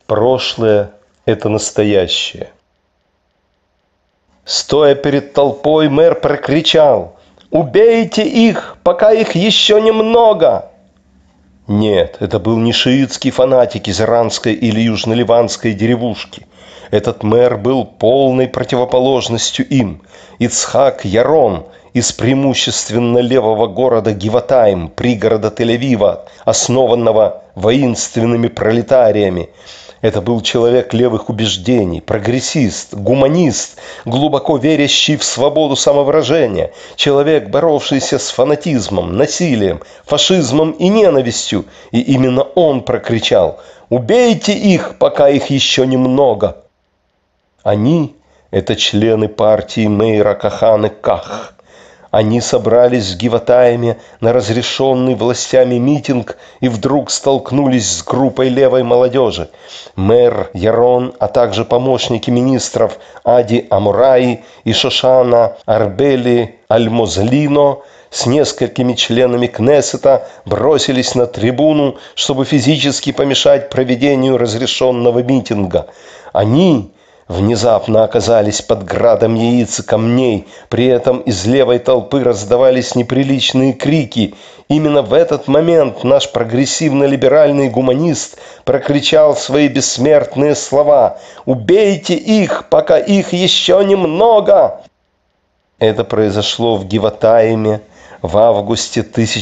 Прошлое – это настоящее. Стоя перед толпой, мэр прокричал: «Убейте их, пока их еще немного!» Нет, это был не шиитский фанатик из иранской или южно-ливанской деревушки. Этот мэр был полной противоположностью им. Ицхак Ярон из преимущественно левого города Гиватаим, пригорода Тель-Авива, основанного воинственными пролетариями. Это был человек левых убеждений, прогрессист, гуманист, глубоко верящий в свободу самовыражения, человек, боровшийся с фанатизмом, насилием, фашизмом и ненавистью. И именно он прокричал: «Убейте их, пока их еще немного!» Они – это члены партии Меира Каханы Ках. Они собрались в Гиватаиме на разрешенный властями митинг и вдруг столкнулись с группой левой молодежи. Мэр Ярон, а также помощники министров Ади Амураи и Шошана Арбели Аль-Мозлино с несколькими членами Кнессета бросились на трибуну, чтобы физически помешать проведению разрешенного митинга. Они внезапно оказались под градом яиц и камней, при этом из левой толпы раздавались неприличные крики. Именно в этот момент наш прогрессивно-либеральный гуманист прокричал свои бессмертные слова: «Убейте их, пока их еще немного!» Это произошло в Гиватаиме в августе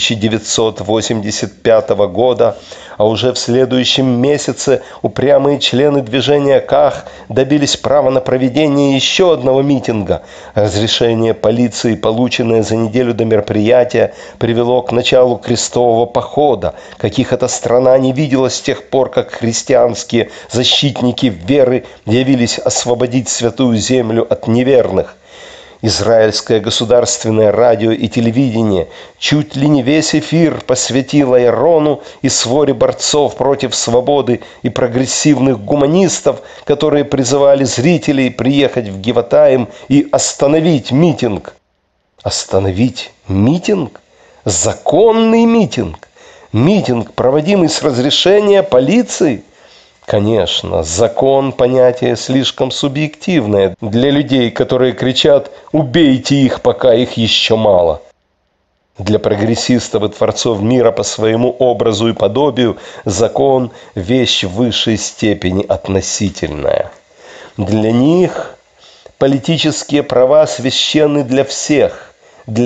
1985 года, а уже в следующем месяце упрямые члены движения Ках добились права на проведение еще одного митинга. Разрешение полиции, полученное за неделю до мероприятия, привело к началу крестового похода, каких эта страна не видела с тех пор, как христианские защитники веры явились освободить святую землю от неверных. Израильское государственное радио и телевидение чуть ли не весь эфир посвятило Ярону и своре борцов против свободы и прогрессивных гуманистов, которые призывали зрителей приехать в Гиватаим и остановить митинг. Остановить митинг? Законный митинг? Митинг, проводимый с разрешения полиции? Конечно, закон – понятие слишком субъективное для людей, которые кричат: «Убейте их, пока их еще мало». Для прогрессистов и творцов мира по своему образу и подобию закон – вещь в высшей степени относительная. Для них политические права священны для всех,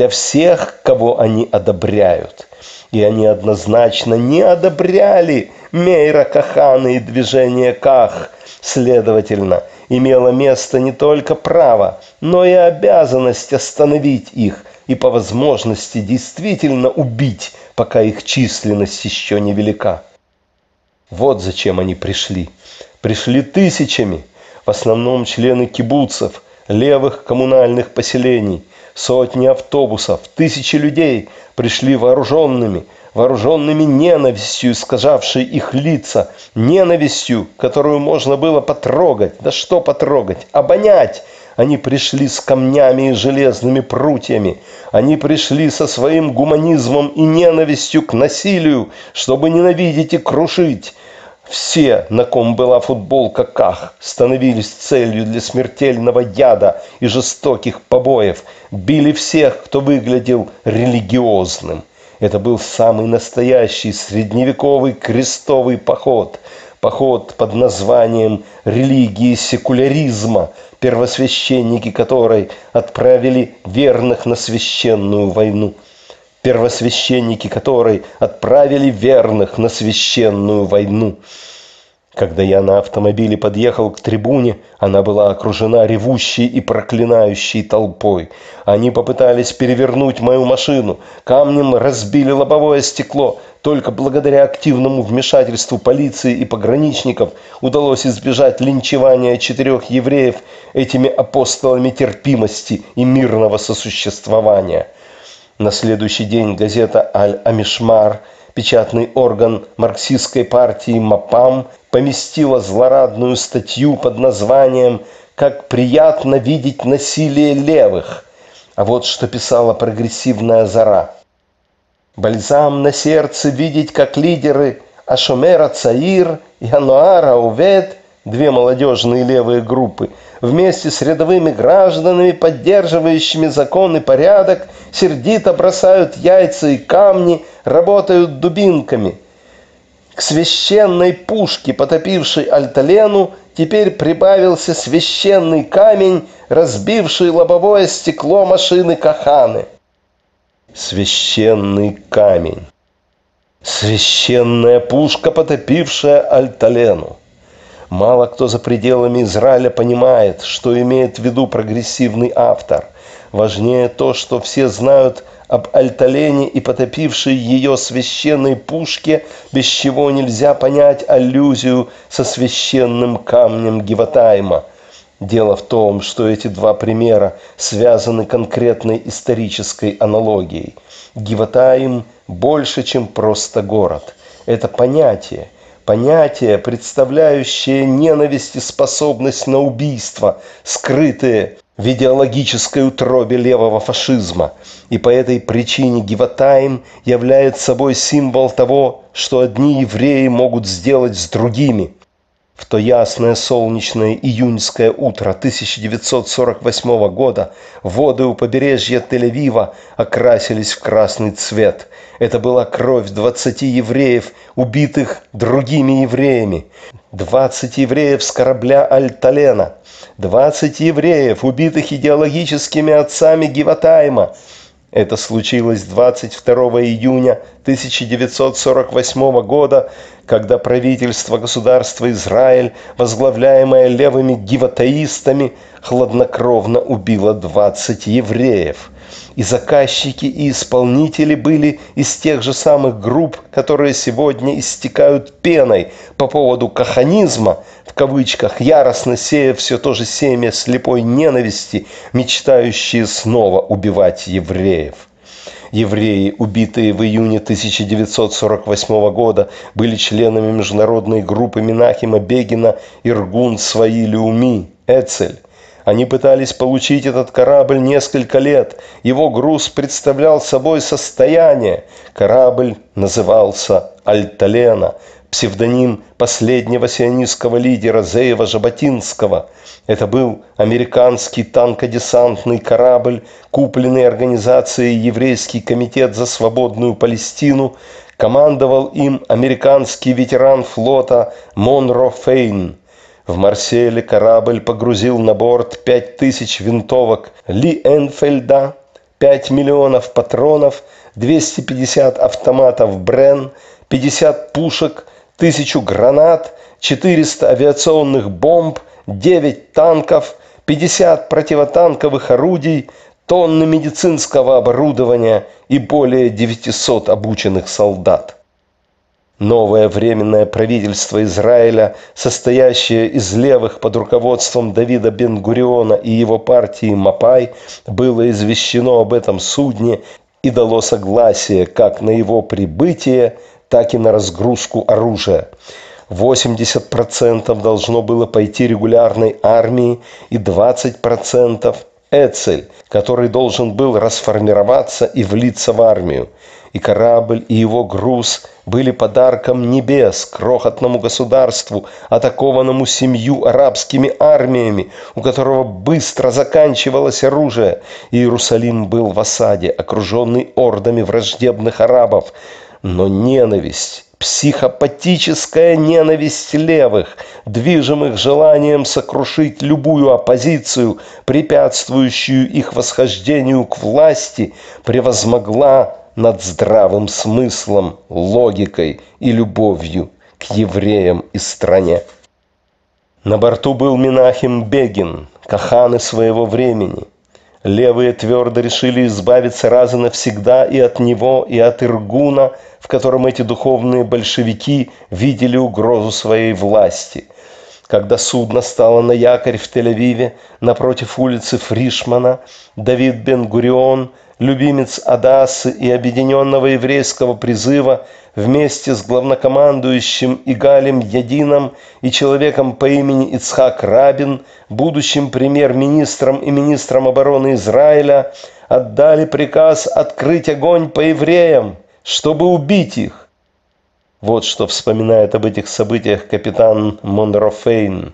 кого они одобряют. И они однозначно не одобряли Меира Каханы и движение Ках. Следовательно, имело место не только право, но и обязанность остановить их и по возможности действительно убить, пока их численность еще не велика. Вот зачем они пришли. Пришли тысячами, в основном члены кибуцев, левых коммунальных поселений. Сотни автобусов, тысячи людей пришли вооруженными ненавистью, искажавшей их лица, ненавистью, которую можно было потрогать. Да что потрогать? Обонять! Они пришли с камнями и железными прутьями. Они пришли со своим гуманизмом и ненавистью к насилию, чтобы ненавидеть и крушить. Все, на ком была футболка Ках, становились целью для смертельного яда и жестоких побоев, били всех, кто выглядел религиозным. Это был самый настоящий средневековый крестовый поход, поход под названием религии секуляризма, первосвященники которой отправили верных на священную войну. Когда я на автомобиле подъехал к трибуне, она была окружена ревущей и проклинающей толпой. Они попытались перевернуть мою машину, камнем разбили лобовое стекло. Только благодаря активному вмешательству полиции и пограничников удалось избежать линчевания 4 евреев этими апостолами терпимости и мирного сосуществования. На следующий день газета «Аль-Амишмар», печатный орган марксистской партии МАПАМ, поместила злорадную статью под названием «Как приятно видеть насилие левых». А вот что писала прогрессивная «Зара». «Бальзам на сердце видеть, как лидеры Ашомер Ацаир и Ануар Аувед, две молодежные левые группы, вместе с рядовыми гражданами, поддерживающими закон и порядок, сердито бросают яйца и камни, работают дубинками. К священной пушке, потопившей Альталену, теперь прибавился священный камень, разбивший лобовое стекло машины Каханы. Священный камень. Священная пушка, потопившая Альталену. Мало кто за пределами Израиля понимает, что имеет в виду прогрессивный автор. Важнее то, что все знают об Альталене и потопившей ее священной пушке, без чего нельзя понять аллюзию со священным камнем Гиватайма. Дело в том, что эти два примера связаны конкретной исторической аналогией. Гиватаим больше, чем просто город. Это понятие, представляющее ненависть и способность на убийство, скрытые в идеологической утробе левого фашизма. И по этой причине Гиватаим является собой символ того, что одни евреи могут сделать с другими. В то ясное солнечное июньское утро 1948 года воды у побережья Тель-Авива окрасились в красный цвет. Это была кровь 20 евреев, убитых другими евреями. 20 евреев с корабля Альталена. 20 евреев, убитых идеологическими отцами Гиватайма. Это случилось 22 июня 1948 года, когда правительство государства Израиль, возглавляемое левыми гиватаистами, хладнокровно убило 20 евреев. И заказчики, и исполнители были из тех же самых групп, которые сегодня истекают пеной по поводу каханизма, в кавычках, яростно сея все то же семя слепой ненависти, мечтающие снова убивать евреев. Евреи, убитые в июне 1948 года, были членами международной группы Менахема Бегина «Иргун Свои Леуми» «Эцель». Они пытались получить этот корабль несколько лет. Его груз представлял собой состояние. Корабль назывался «Альталена», псевдоним последнего сионистского лидера Зеева Жаботинского. Это был американский танкодесантный корабль, купленный организацией «Еврейский комитет за свободную Палестину». Командовал им американский ветеран флота Монро Фейн. В Марселе корабль погрузил на борт 5000 винтовок Ли Энфельда, 5 миллионов патронов, 250 автоматов Брен, 50 пушек, 1000 гранат, 400 авиационных бомб, 9 танков, 50 противотанковых орудий, тонны медицинского оборудования и более 900 обученных солдат. Новое временное правительство Израиля, состоящее из левых под руководством Давида Бен-Гуриона и его партии Мапай, было извещено об этом судне и дало согласие как на его прибытие, так и на разгрузку оружия. 80% должно было пойти регулярной армии и 20% Эцель, который должен был расформироваться и влиться в армию. И корабль, и его груз были подарком небес крохотному государству, атакованному 7 арабскими армиями, у которого быстро заканчивалось оружие. Иерусалим был в осаде, окруженный ордами враждебных арабов. Но ненависть, психопатическая ненависть левых, движимых желанием сокрушить любую оппозицию, препятствующую их восхождению к власти, превозмогла над здравым смыслом, логикой и любовью к евреям и стране. На борту был Менахем Бегин, каханы своего времени. Левые твердо решили избавиться раз и навсегда и от него, и от Иргуна, в котором эти духовные большевики видели угрозу своей власти. Когда судно стало на якорь в Тель-Авиве напротив улицы Фришмана, Давид Бен-Гурион, любимец Адассы и Объединенного еврейского призыва, вместе с главнокомандующим Игалем Ядином и человеком по имени Ицхак Рабин, будущим премьер-министром и министром обороны Израиля, отдали приказ открыть огонь по евреям, чтобы убить их. Вот что вспоминает об этих событиях капитан Монрофейн.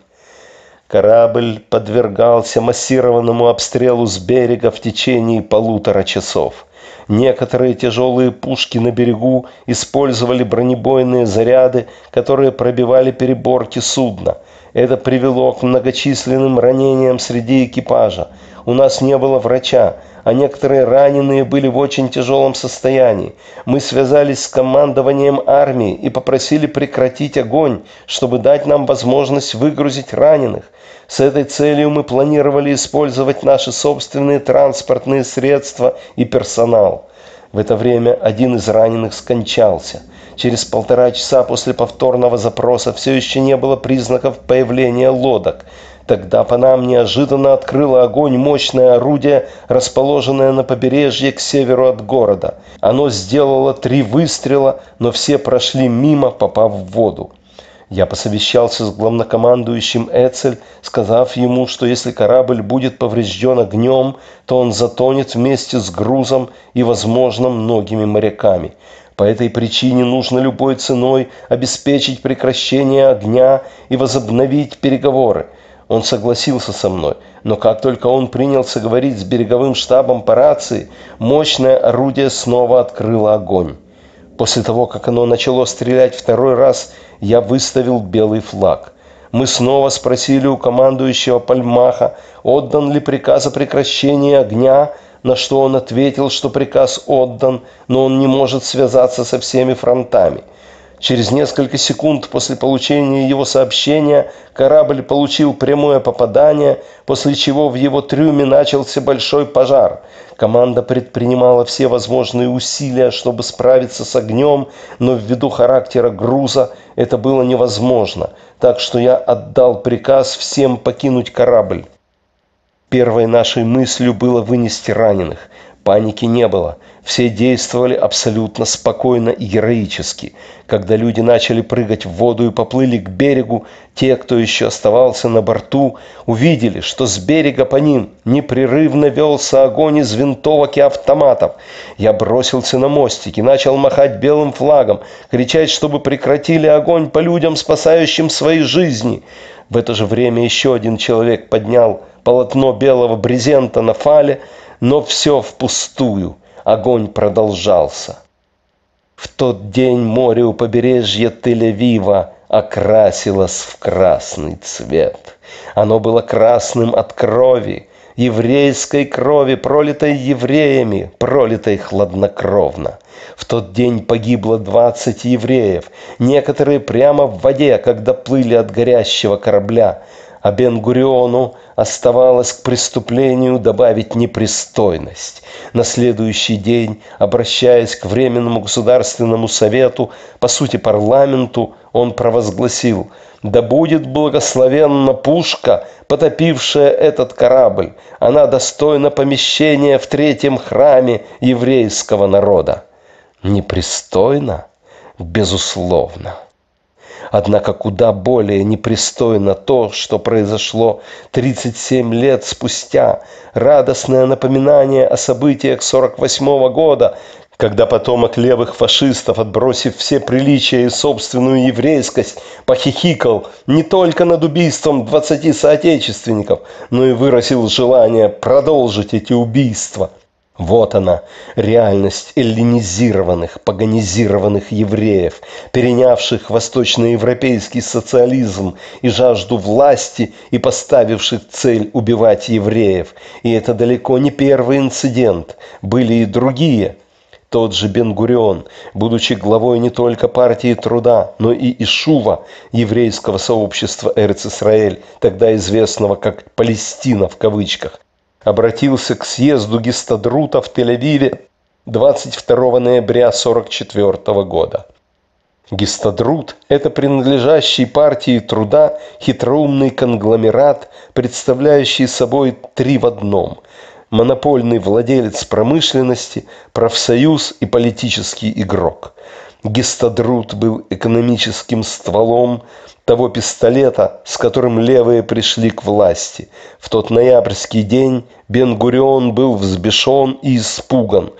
Корабль подвергался массированному обстрелу с берега в течение 1,5 часов. Некоторые тяжелые пушки на берегу использовали бронебойные заряды, которые пробивали переборки судна. Это привело к многочисленным ранениям среди экипажа. У нас не было врача, а некоторые раненые были в очень тяжелом состоянии. Мы связались с командованием армии и попросили прекратить огонь, чтобы дать нам возможность выгрузить раненых. С этой целью мы планировали использовать наши собственные транспортные средства и персонал. В это время один из раненых скончался. Через 1,5 часа после повторного запроса все еще не было признаков появления лодок. Тогда по нам неожиданно открыло огонь мощное орудие, расположенное на побережье к северу от города. Оно сделало 3 выстрела, но все прошли мимо, попав в воду. Я посовещался с главнокомандующим Эцель, сказав ему, что если корабль будет поврежден огнем, то он затонет вместе с грузом и, возможно, многими моряками. По этой причине нужно любой ценой обеспечить прекращение огня и возобновить переговоры. Он согласился со мной, но как только он принялся говорить с береговым штабом по рации, мощное орудие снова открыло огонь. После того, как оно начало стрелять 2-й раз, я выставил белый флаг. Мы снова спросили у командующего Пальмаха, отдан ли приказ о прекращении огня, на что он ответил, что приказ отдан, но он не может связаться со всеми фронтами. Через несколько секунд после получения его сообщения корабль получил прямое попадание, после чего в его трюме начался большой пожар. Команда предпринимала все возможные усилия, чтобы справиться с огнем, но ввиду характера груза это было невозможно, так что я отдал приказ всем покинуть корабль. Первой нашей мыслью было вынести раненых. Паники не было. Все действовали абсолютно спокойно и героически. Когда люди начали прыгать в воду и поплыли к берегу, те, кто еще оставался на борту, увидели, что с берега по ним непрерывно велся огонь из винтовок и автоматов. Я бросился на мостик и начал махать белым флагом, кричать, чтобы прекратили огонь по людям, спасающим свои жизни. В это же время еще один человек поднял полотно белого брезента на фале, но все впустую. Огонь продолжался. В тот день море у побережья Тель-Авива окрасилось в красный цвет. Оно было красным от крови, еврейской крови, пролитой евреями, пролитой хладнокровно. В тот день погибло 20 евреев, некоторые прямо в воде, когда плыли от горящего корабля. А Бен-Гуриону оставалось к преступлению добавить непристойность. На следующий день, обращаясь к Временному государственному совету, по сути парламенту, он провозгласил: «Да будет благословенна пушка, потопившая этот корабль. Она достойна помещения в 3-м храме еврейского народа». Непристойно? Безусловно. Однако куда более непристойно то, что произошло 37 лет спустя, радостное напоминание о событиях 48-го года, когда потомок левых фашистов, отбросив все приличия и собственную еврейскость, похихикал не только над убийством 20 соотечественников, но и выразил желание продолжить эти убийства. Вот она, реальность эллинизированных, паганизированных евреев, перенявших восточноевропейский социализм и жажду власти и поставивших цель убивать евреев. И это далеко не первый инцидент, были и другие. Тот же Бен-Гурион, будучи главой не только партии труда, но и Ишува, еврейского сообщества Эрец-Исраэль, тогда известного как «Палестина» в кавычках, обратился к съезду Гистадрута в Тель-Авиве 22 ноября 1944 года. Гистадрут – это принадлежащий партии труда хитроумный конгломерат, представляющий собой 3 в одном – монопольный владелец промышленности, профсоюз и политический игрок. Гистадрут был экономическим стволом того пистолета, с которым левые пришли к власти. В тот ноябрьский день Бен-Гурион был взбешен и испуган.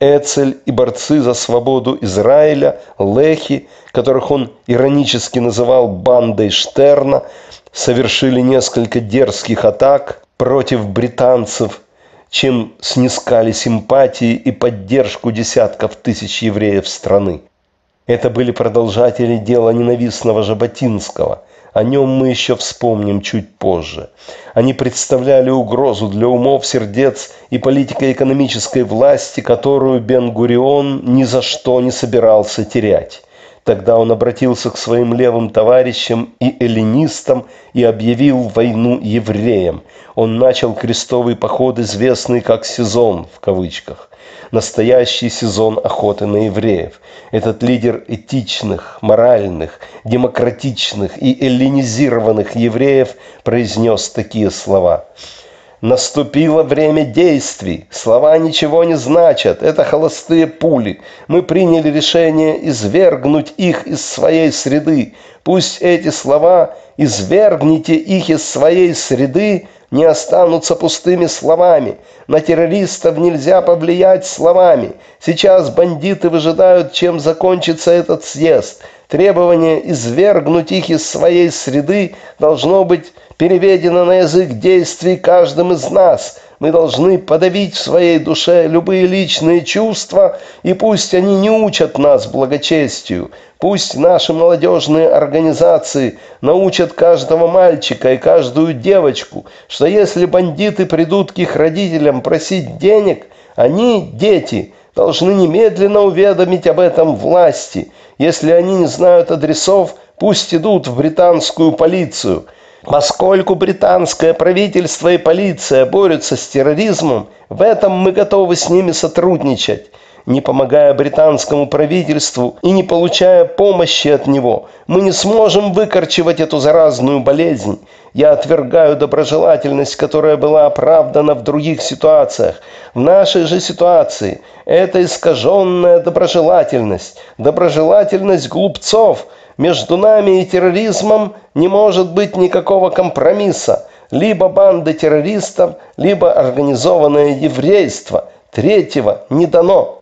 Эцель и борцы за свободу Израиля, лехи, которых он иронически называл бандой Штерна, совершили несколько дерзких атак против британцев, чем снискали симпатии и поддержку десятков тысяч евреев страны. Это были продолжатели дела ненавистного Жаботинского. О нем мы еще вспомним чуть позже. Они представляли угрозу для умов, сердец и политико-экономической власти, которую Бен-Гурион ни за что не собирался терять. Тогда он обратился к своим левым товарищам и эллинистам и объявил войну евреям. Он начал крестовый поход, известный как «сезон» в кавычках. Настоящий сезон охоты на евреев. Этот лидер этичных, моральных, демократичных и эллинизированных евреев произнес такие слова: «Наступило время действий. Слова ничего не значат. Это холостые пули. Мы приняли решение извергнуть их из своей среды. Пусть эти слова «извергните их из своей среды» не останутся пустыми словами. На террористов нельзя повлиять словами. Сейчас бандиты выжидают, чем закончится этот съезд. Требование извергнуть их из своей среды должно быть переведено на язык действий каждым из нас. Мы должны подавить в своей душе любые личные чувства, и пусть они не учат нас благочестию. Пусть наши молодежные организации научат каждого мальчика и каждую девочку, что если бандиты придут к их родителям просить денег, они, дети, должны немедленно уведомить об этом власти. Если они не знают адресов, пусть идут в британскую полицию. Поскольку британское правительство и полиция борются с терроризмом, в этом мы готовы с ними сотрудничать. Не помогая британскому правительству и не получая помощи от него, мы не сможем выкорчевать эту заразную болезнь. Я отвергаю доброжелательность, которая была оправдана в других ситуациях. В нашей же ситуации это искаженная доброжелательность, доброжелательность глупцов. Между нами и терроризмом не может быть никакого компромисса. Либо банда террористов, либо организованное еврейство. Третьего не дано.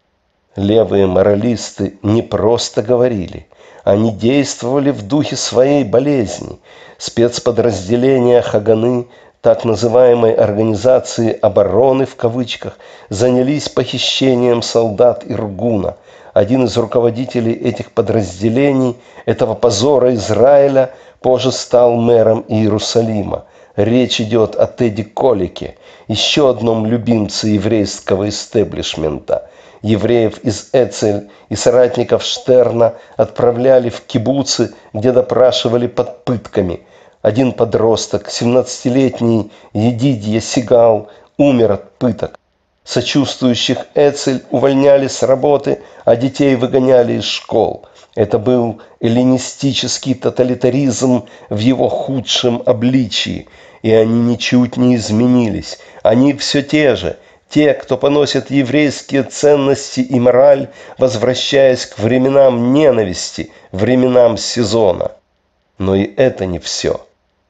Левые моралисты не просто говорили, они действовали в духе своей болезни. Спецподразделения Хаганы, так называемой организации обороны в кавычках, занялись похищением солдат Иргуна. Один из руководителей этих подразделений, этого позора Израиля, позже стал мэром Иерусалима. Речь идет о Теди Колике, еще одном любимце еврейского истеблишмента. Евреев из Эцель и соратников Штерна отправляли в кибуцы, где допрашивали под пытками. Один подросток, 17-летний Едидья Сигал, умер от пыток. Сочувствующих Эцель увольняли с работы, а детей выгоняли из школ. Это был эллинистический тоталитаризм в его худшем обличии, и они ничуть не изменились. Они все те же, те, кто поносит еврейские ценности и мораль, возвращаясь к временам ненависти, временам сезона. Но и это не все.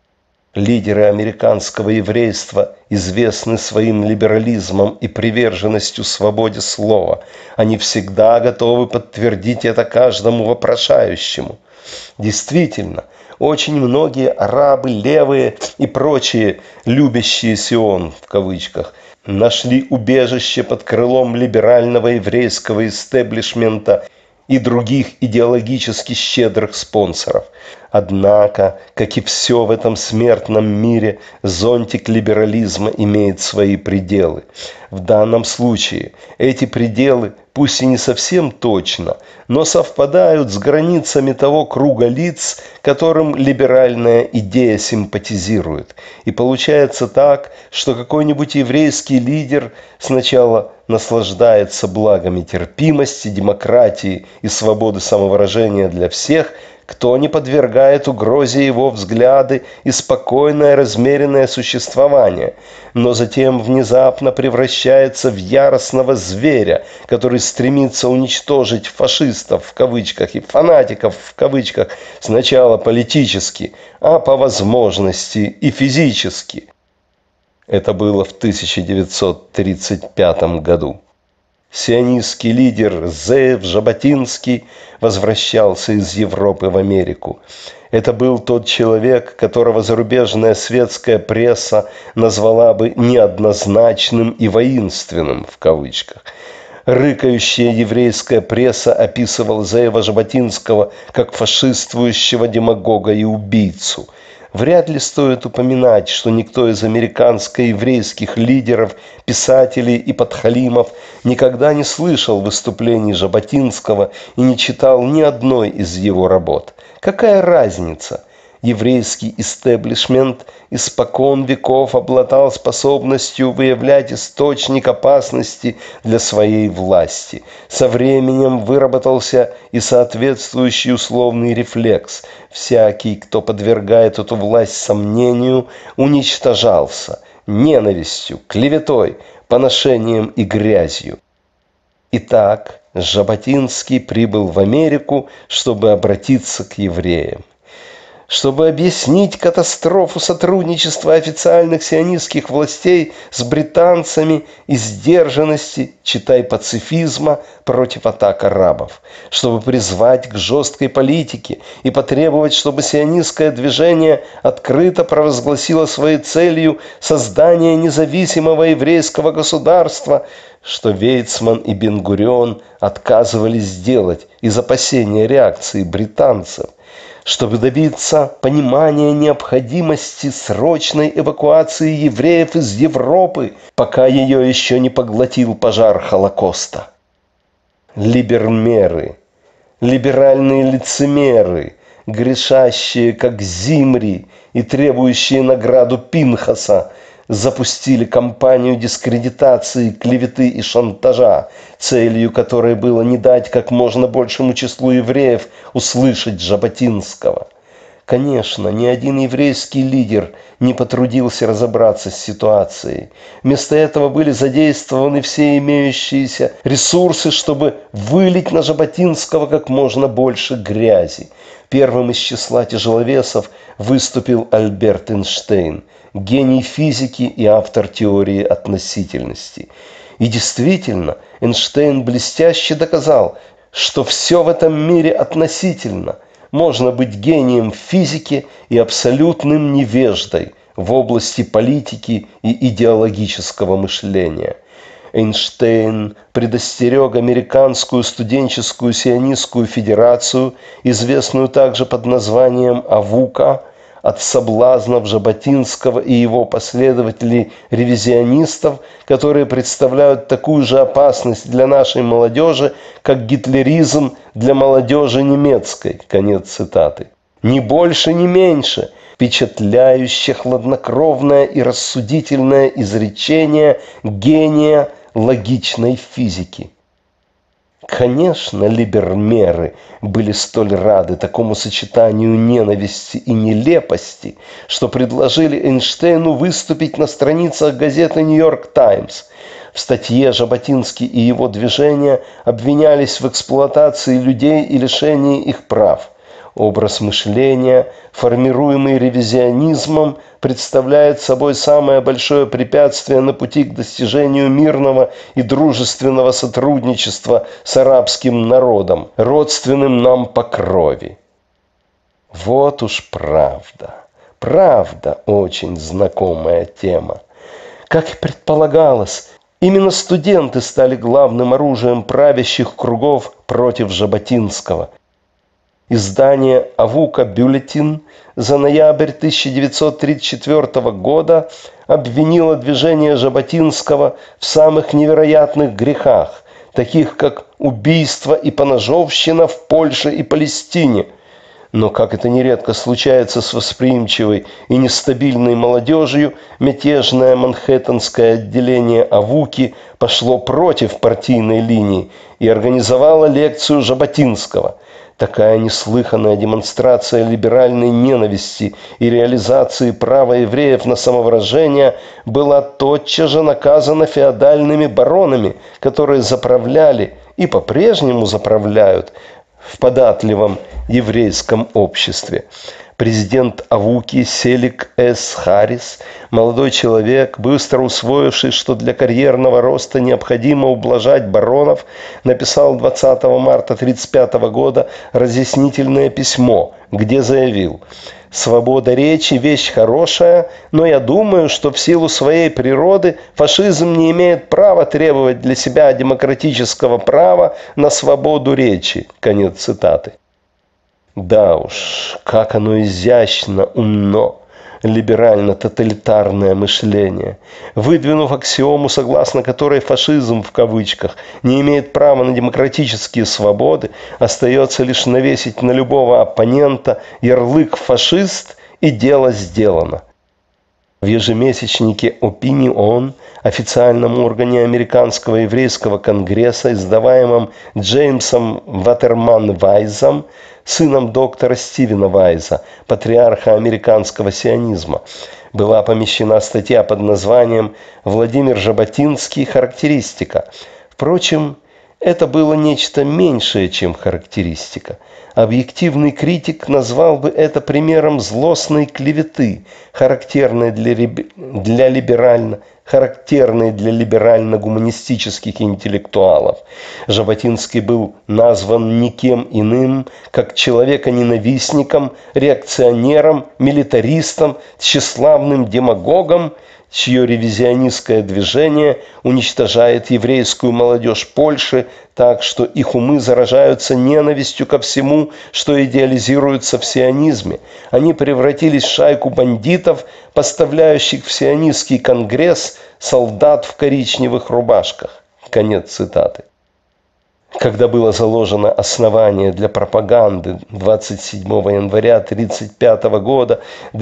Лидеры американского еврейства известны своим либерализмом и приверженностью свободе слова. Они всегда готовы подтвердить это каждому вопрошающему. Действительно, очень многие арабы, левые и прочие «любящие Сион» в кавычках нашли убежище под крылом либерального еврейского истеблишмента и других идеологически щедрых спонсоров. Однако, как и все в этом смертном мире, зонтик либерализма имеет свои пределы. В данном случае эти пределы, пусть и не совсем точно, но совпадают с границами того круга лиц, которым либеральная идея симпатизирует. И получается так, что какой-нибудь еврейский лидер сначала наслаждается благами терпимости, демократии и свободы самовыражения для всех, кто не подвергает угрозе его взгляды и спокойное размеренное существование, но затем внезапно превращается в яростного зверя, который стремится уничтожить фашистов в кавычках и фанатиков в кавычках сначала политически, а по возможности и физически. Это было в 1935 году. Сионистский лидер Зеев Жаботинский возвращался из Европы в Америку. Это был тот человек, которого зарубежная светская пресса назвала бы «неоднозначным и воинственным» в кавычках. Рыкающая еврейская пресса описывала Зеева Жаботинского как фашистующего демагога и убийцу. Вряд ли стоит упоминать, что никто из американско-еврейских лидеров, писателей и подхалимов никогда не слышал выступлений Жаботинского и не читал ни одной из его работ. Какая разница? Еврейский истеблишмент испокон веков обладал способностью выявлять источник опасности для своей власти. Со временем выработался и соответствующий условный рефлекс. Всякий, кто подвергает эту власть сомнению, уничтожался ненавистью, клеветой, поношением и грязью. Итак, Жаботинский прибыл в Америку, чтобы обратиться к евреям. Чтобы объяснить катастрофу сотрудничества официальных сионистских властей с британцами и сдержанности, читай пацифизма, против атак арабов. Чтобы призвать к жесткой политике и потребовать, чтобы сионистское движение открыто провозгласило своей целью создание независимого еврейского государства, что Вейцман и Бен-Гурион отказывались сделать из опасения реакции британцев. Чтобы добиться понимания необходимости срочной эвакуации евреев из Европы, пока ее еще не поглотил пожар Холокоста. Либермеры, либеральные лицемеры, грешащие как Зимри и требующие награду Пинхаса, запустили кампанию дискредитации, клеветы и шантажа, целью которой было не дать как можно большему числу евреев услышать Жаботинского. Конечно, ни один еврейский лидер не потрудился разобраться с ситуацией. Вместо этого были задействованы все имеющиеся ресурсы, чтобы вылить на Жаботинского как можно больше грязи. Первым из числа тяжеловесов выступил Альберт Эйнштейн, гений физики и автор теории относительности. И действительно, Эйнштейн блестяще доказал, что все в этом мире относительно. Можно быть гением в физике и абсолютным невеждой в области политики и идеологического мышления. Эйнштейн предостерег Американскую студенческую сионистскую федерацию, известную также под названием АВУКа, от соблазнов Жаботинского и его последователей-ревизионистов, которые представляют такую же опасность для нашей молодежи, как гитлеризм для молодежи немецкой. Конец цитаты. Ни больше, ни меньше. Впечатляющее, хладнокровное и рассудительное изречение гения логичной физики. Конечно, либермеры были столь рады такому сочетанию ненависти и нелепости, что предложили Эйнштейну выступить на страницах газеты «Нью-Йорк Таймс». В статье Жаботинский и его движение обвинялись в эксплуатации людей и лишении их прав. Образ мышления, формируемый ревизионизмом, представляет собой самое большое препятствие на пути к достижению мирного и дружественного сотрудничества с арабским народом, родственным нам по крови. Вот уж правда. Правда, очень знакомая тема. Как и предполагалось, именно студенты стали главным оружием правящих кругов против Жаботинского. Издание «Авука Бюллетин» за ноябрь 1934 года обвинило движение Жаботинского в самых невероятных грехах, таких как убийство и поножовщина в Польше и Палестине. Но, как это нередко случается с восприимчивой и нестабильной молодежью, мятежное манхэттенское отделение АВУКи пошло против партийной линии и организовало лекцию Жаботинского. Такая неслыханная демонстрация либеральной ненависти и реализации права евреев на самовыражение была тотчас же наказана феодальными баронами, которые заправляли и по-прежнему заправляют в податливом еврейском обществе. Президент Авуки Селик С. Харрис, молодой человек, быстро усвоивший, что для карьерного роста необходимо ублажать баронов, написал 20 марта 1935 года разъяснительное письмо, где заявил: «Свобода речи – вещь хорошая, но я думаю, что в силу своей природы фашизм не имеет права требовать для себя демократического права на свободу речи». Конец цитаты. Да уж, как оно изящно, умно, либерально-тоталитарное мышление. Выдвинув аксиому, согласно которой фашизм, в кавычках, не имеет права на демократические свободы, остается лишь навесить на любого оппонента ярлык «фашист» и дело сделано. В ежемесячнике «Opinion», официальном органе Американского еврейского конгресса, издаваемом Джеймсом Ватерман Вайзом, сыном доктора Стивена Вайза, патриарха американского сионизма, была помещена статья под названием «Владимир Жаботинский. Характеристика». Впрочем, это было нечто меньшее, чем характеристика. Объективный критик назвал бы это примером злостной клеветы, характерной для либерально-гуманистических интеллектуалов. Жаботинский был назван никем иным, как человеконенавистником, реакционером, милитаристом, тщеславным демагогом, чье ревизионистское движение уничтожает еврейскую молодежь Польши так, что их умы заражаются ненавистью ко всему, что идеализируется в сионизме. Они превратились в шайку бандитов, поставляющих в сионистский конгресс солдат в коричневых рубашках. Конец цитаты. Когда было заложено основание для пропаганды 27 января 1935 года,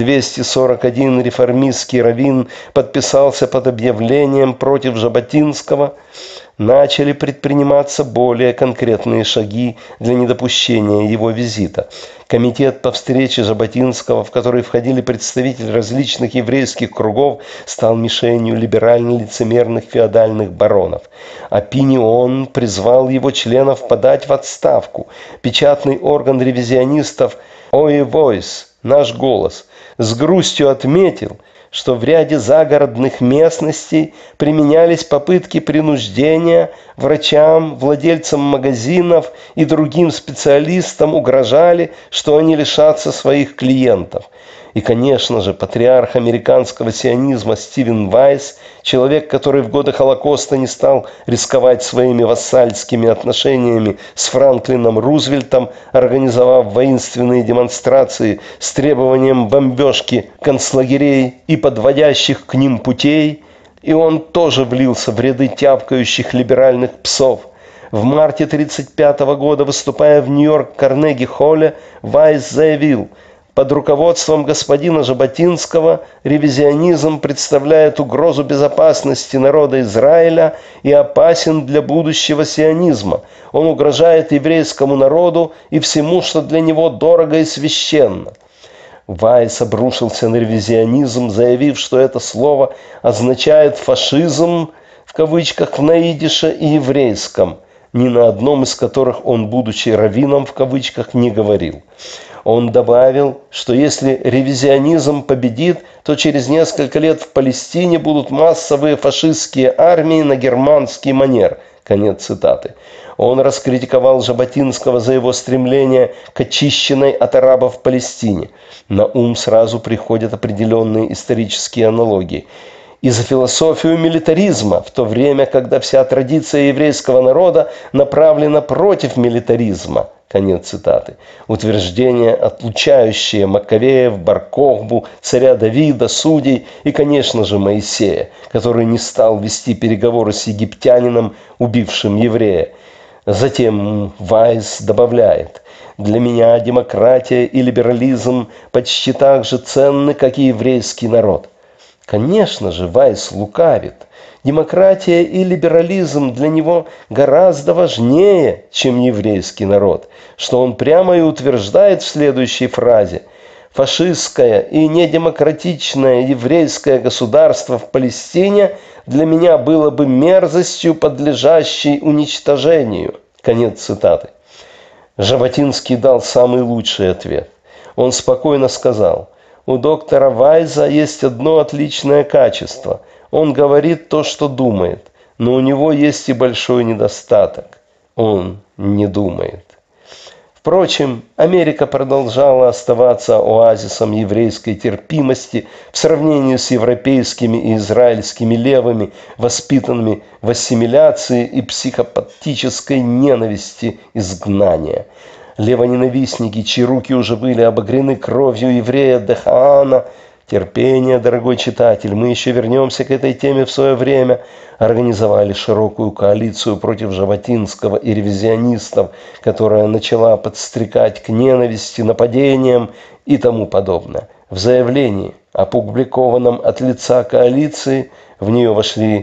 241 реформистский раввин подписался под объявлением против Жаботинского, начали предприниматься более конкретные шаги для недопущения его визита. Комитет по встрече Жаботинского, в который входили представители различных еврейских кругов, стал мишенью либерально-лицемерных феодальных баронов. Opinion призвал его членов подать в отставку. Печатный орган ревизионистов «Ой Voice», «Наш голос», с грустью отметил, что в ряде загородных местностей применялись попытки принуждения, врачам, владельцам магазинов и другим специалистам угрожали, что они лишатся своих клиентов. И, конечно же, патриарх американского сионизма Стивен Вайс, человек, который в годы Холокоста не стал рисковать своими вассальскими отношениями с Франклином Рузвельтом, организовав воинственные демонстрации с требованием бомбежки концлагерей и подводящих к ним путей, и он тоже влился в ряды тявкающих либеральных псов. В марте 1935 года, выступая в Нью-Йорк Карнеги-холле, Вайс заявил: «Под руководством господина Жаботинского ревизионизм представляет угрозу безопасности народа Израиля и опасен для будущего сионизма. Он угрожает еврейскому народу и всему, что для него дорого и священно». Вайс обрушился на ревизионизм, заявив, что это слово означает «фашизм» в кавычках на идише и еврейском, ни на одном из которых он, будучи раввином в кавычках, не говорил. Он добавил, что если ревизионизм победит, то через несколько лет в Палестине будут массовые фашистские армии на германский манер. Конец цитаты. Он раскритиковал Жаботинского за его стремление к очищенной от арабов Палестине. На ум сразу приходят определенные исторические аналогии. И за философию милитаризма, в то время, когда вся традиция еврейского народа направлена против милитаризма. Конец цитаты. Утверждения, отлучающие Маккавеев, Бар-Кохбу, царя Давида, судей и, конечно же, Моисея, который не стал вести переговоры с египтянином, убившим еврея. Затем Вайс добавляет: «Для меня демократия и либерализм почти так же ценны, как и еврейский народ». Конечно же, Вайс лукавит. Демократия и либерализм для него гораздо важнее, чем еврейский народ, что он прямо и утверждает в следующей фразе: «Фашистское и недемократичное еврейское государство в Палестине для меня было бы мерзостью, подлежащей уничтожению». Конец цитаты. Жаботинский дал самый лучший ответ. Он спокойно сказал: «У доктора Вайза есть одно отличное качество. Он говорит то, что думает, но у него есть и большой недостаток. Он не думает». Впрочем, Америка продолжала оставаться оазисом еврейской терпимости в сравнении с европейскими и израильскими левыми, воспитанными в ассимиляции и психопатической ненависти изгнания. Левоненавистники, чьи руки уже были обогрены кровью еврея Дехаана, терпение, дорогой читатель, мы еще вернемся к этой теме в свое время, организовали широкую коалицию против Жаботинского и ревизионистов, которая начала подстрекать к ненависти, нападениям и тому подобное. В заявлении, опубликованном от лица коалиции, в нее вошли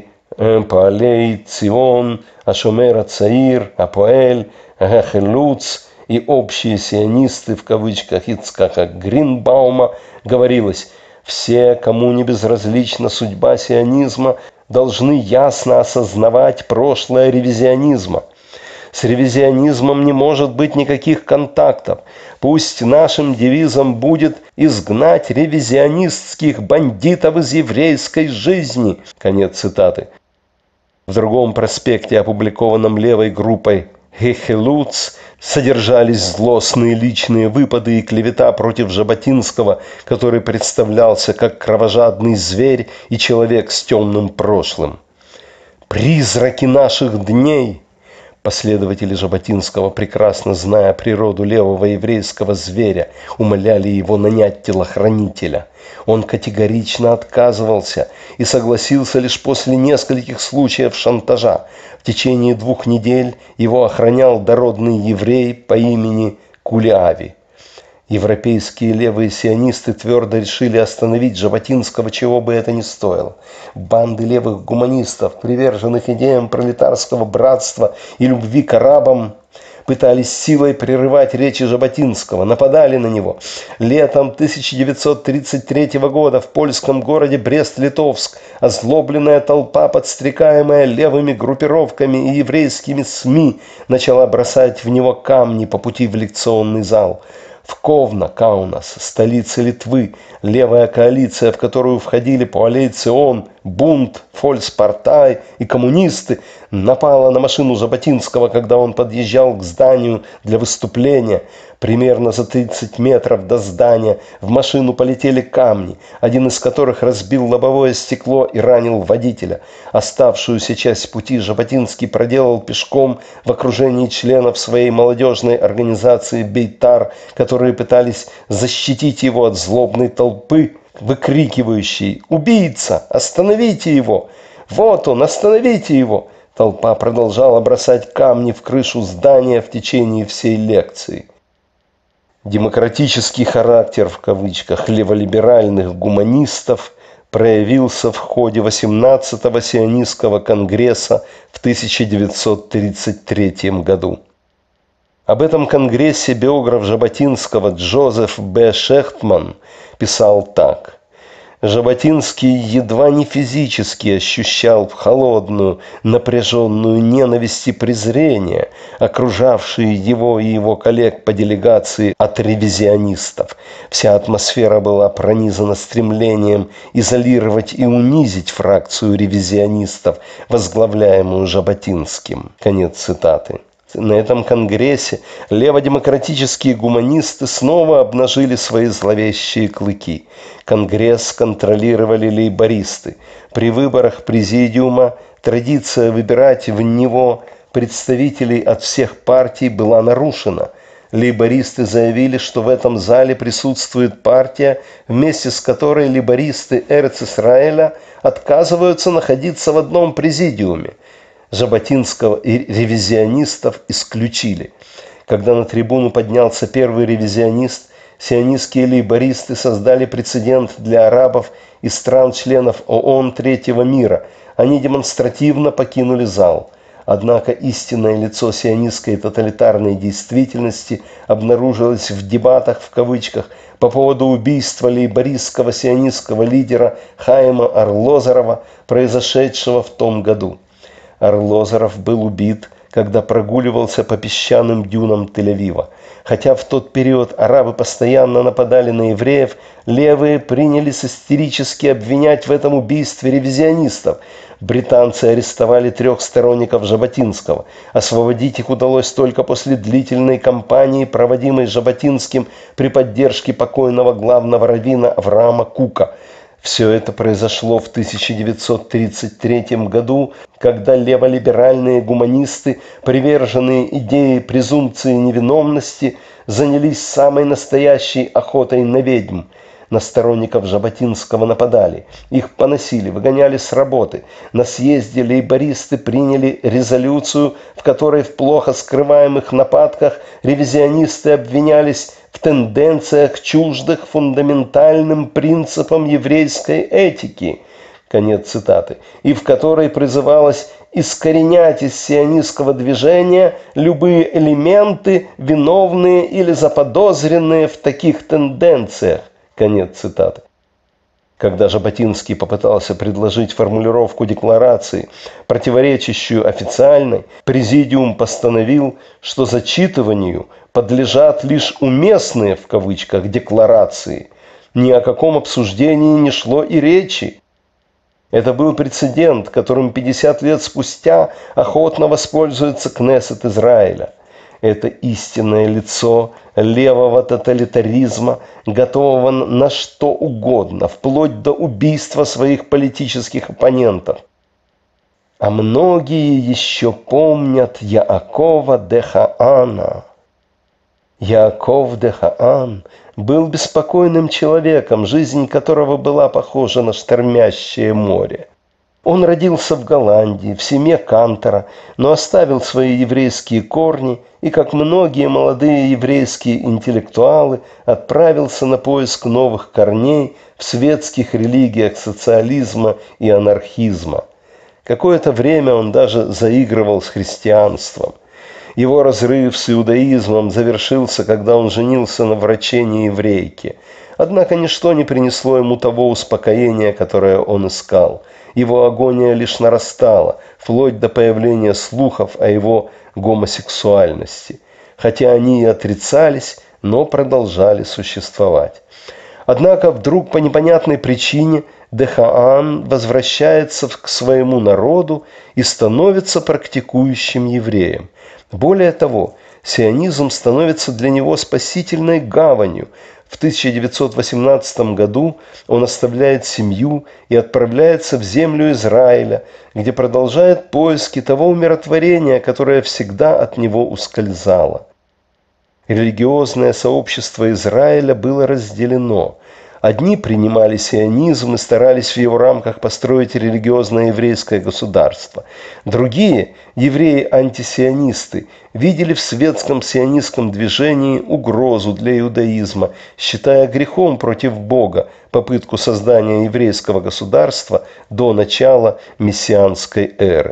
Паалей Цион, Ашомер Ацаир, Апоэль, Гахелуц и общие сионисты в кавычках Ицхака Гринбаума, говорилось: все, кому не безразлична судьба сионизма, должны ясно осознавать прошлое ревизионизма. С ревизионизмом не может быть никаких контактов. Пусть нашим девизом будет «изгнать ревизионистских бандитов из еврейской жизни». Конец цитаты. В другом проспекте, опубликованном левой группой Гехелуц, содержались злостные личные выпады и клевета против Жаботинского, который представлялся как кровожадный зверь и человек с темным прошлым. «Призраки наших дней!» Последователи Жаботинского, прекрасно зная природу левого еврейского зверя, умоляли его нанять телохранителя. Он категорично отказывался и согласился лишь после нескольких случаев шантажа. В течение 2 недель его охранял дородный еврей по имени Кулиави. Европейские левые сионисты твердо решили остановить Жаботинского, чего бы это ни стоило. Банды левых гуманистов, приверженных идеям пролетарского братства и любви к арабам, пытались силой прерывать речи Жаботинского, нападали на него. Летом 1933 года в польском городе Брест-Литовск озлобленная толпа, подстрекаемая левыми группировками и еврейскими СМИ, начала бросать в него камни по пути в лекционный зал. В Ковна, Каунас, столице Литвы, левая коалиция, в которую входили Паалей Цион, Бунт, Фолькспартай и коммунисты, напала на машину Жаботинского, когда он подъезжал к зданию для выступления. Примерно за 30 метров до здания в машину полетели камни, один из которых разбил лобовое стекло и ранил водителя. Оставшуюся часть пути Жаботинский проделал пешком в окружении членов своей молодежной организации «Бейтар», которые пытались защитить его от злобной толпы, выкрикивающей: «Убийца! Остановите его! Вот он! Остановите его!» Толпа продолжала бросать камни в крышу здания в течение всей лекции. Демократический характер, в кавычках, леволиберальных гуманистов проявился в ходе 18-го сионистского конгресса в 1933 году. Об этом конгрессе биограф Жаботинского Джозеф Б. Шехтман писал так: «Жаботинский едва не физически ощущал холодную, напряженную ненависть и презрение, окружавшие его и его коллег по делегации от ревизионистов. Вся атмосфера была пронизана стремлением изолировать и унизить фракцию ревизионистов, возглавляемую Жаботинским». Конец цитаты. На этом конгрессе леводемократические гуманисты снова обнажили свои зловещие клыки. Конгресс контролировали лейбористы. При выборах президиума традиция выбирать в него представителей от всех партий была нарушена. Лейбористы заявили, что в этом зале присутствует партия, вместе с которой лейбористы Эрец-Исраэля отказываются находиться в одном президиуме. Жаботинского и ревизионистов исключили. Когда на трибуну поднялся первый ревизионист, сионистские лейбористы создали прецедент для арабов и стран-членов ООН Третьего мира. Они демонстративно покинули зал. Однако истинное лицо сионистской тоталитарной действительности обнаружилось в дебатах в кавычках по поводу убийства лейбористского сионистского лидера Хаима Арлозорова, произошедшего в том году. Арлозоров был убит, когда прогуливался по песчаным дюнам Тель-Авива. Хотя в тот период арабы постоянно нападали на евреев, левые принялись истерически обвинять в этом убийстве ревизионистов. Британцы арестовали 3 сторонников Жаботинского. Освободить их удалось только после длительной кампании, проводимой Жаботинским при поддержке покойного главного раввина Авраама Кука. Все это произошло в 1933 году, когда леволиберальные гуманисты, приверженные идее презумпции невиновности, занялись самой настоящей охотой на ведьм. На сторонников Жаботинского нападали, их поносили, выгоняли с работы. На съезде лейбористы приняли резолюцию, в которой в плохо скрываемых нападках ревизионисты обвинялись в тенденциях, чуждых фундаментальным принципам еврейской этики. Конец цитаты. И в которой призывалось искоренять из сионистского движения любые элементы, виновные или заподозренные в таких тенденциях. Конец цитаты. Когда Жаботинский попытался предложить формулировку декларации, противоречащую официальной, президиум постановил, что зачитыванию подлежат лишь уместные, в кавычках, декларации. Ни о каком обсуждении не шло и речи. Это был прецедент, которым 50 лет спустя охотно воспользуется Кнессет Израиля. Это истинное лицо левого тоталитаризма, готового на что угодно, вплоть до убийства своих политических оппонентов. А многие еще помнят Яакова де Хаана. Яаков де Хаан был беспокойным человеком, жизнь которого была похожа на штормящее море. Он родился в Голландии, в семье кантора, но оставил свои еврейские корни и, как многие молодые еврейские интеллектуалы, отправился на поиск новых корней в светских религиях социализма и анархизма. Какое-то время он даже заигрывал с христианством. Его разрыв с иудаизмом завершился, когда он женился на враче-еврейке. Однако ничто не принесло ему того успокоения, которое он искал. Его агония лишь нарастала, вплоть до появления слухов о его гомосексуальности. Хотя они и отрицались, но продолжали существовать. Однако вдруг по непонятной причине де Хаан возвращается к своему народу и становится практикующим евреем. Более того, сионизм становится для него спасительной гаванью. В 1918 году он оставляет семью и отправляется в землю Израиля, где продолжает поиски того умиротворения, которое всегда от него ускользало. Религиозное сообщество Израиля было разделено. Одни принимали сионизм и старались в его рамках построить религиозное еврейское государство. Другие, евреи-антисионисты, видели в светском сионистском движении угрозу для иудаизма, считая грехом против Бога попытку создания еврейского государства до начала мессианской эры.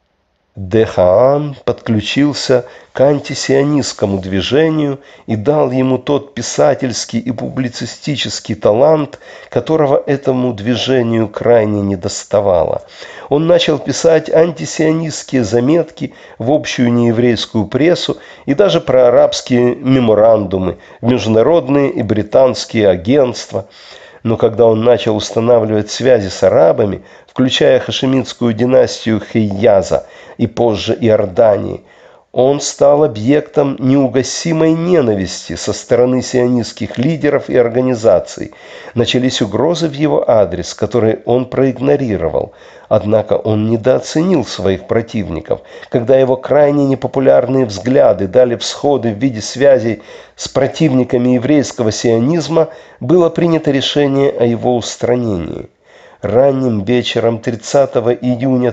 Де Хаан подключился к антисионистскому движению и дал ему тот писательский и публицистический талант, которого этому движению крайне недоставало. Он начал писать антисионистские заметки в общую нееврейскую прессу и даже про арабские меморандумы в международные и британские агентства. Но когда он начал устанавливать связи с арабами, включая хашемитскую династию Хейяза и позже Иордании, он стал объектом неугасимой ненависти со стороны сионистских лидеров и организаций. Начались угрозы в его адрес, которые он проигнорировал. Однако он недооценил своих противников. Когда его крайне непопулярные взгляды дали всходы в виде связей с противниками еврейского сионизма, было принято решение о его устранении. Ранним вечером 30 июня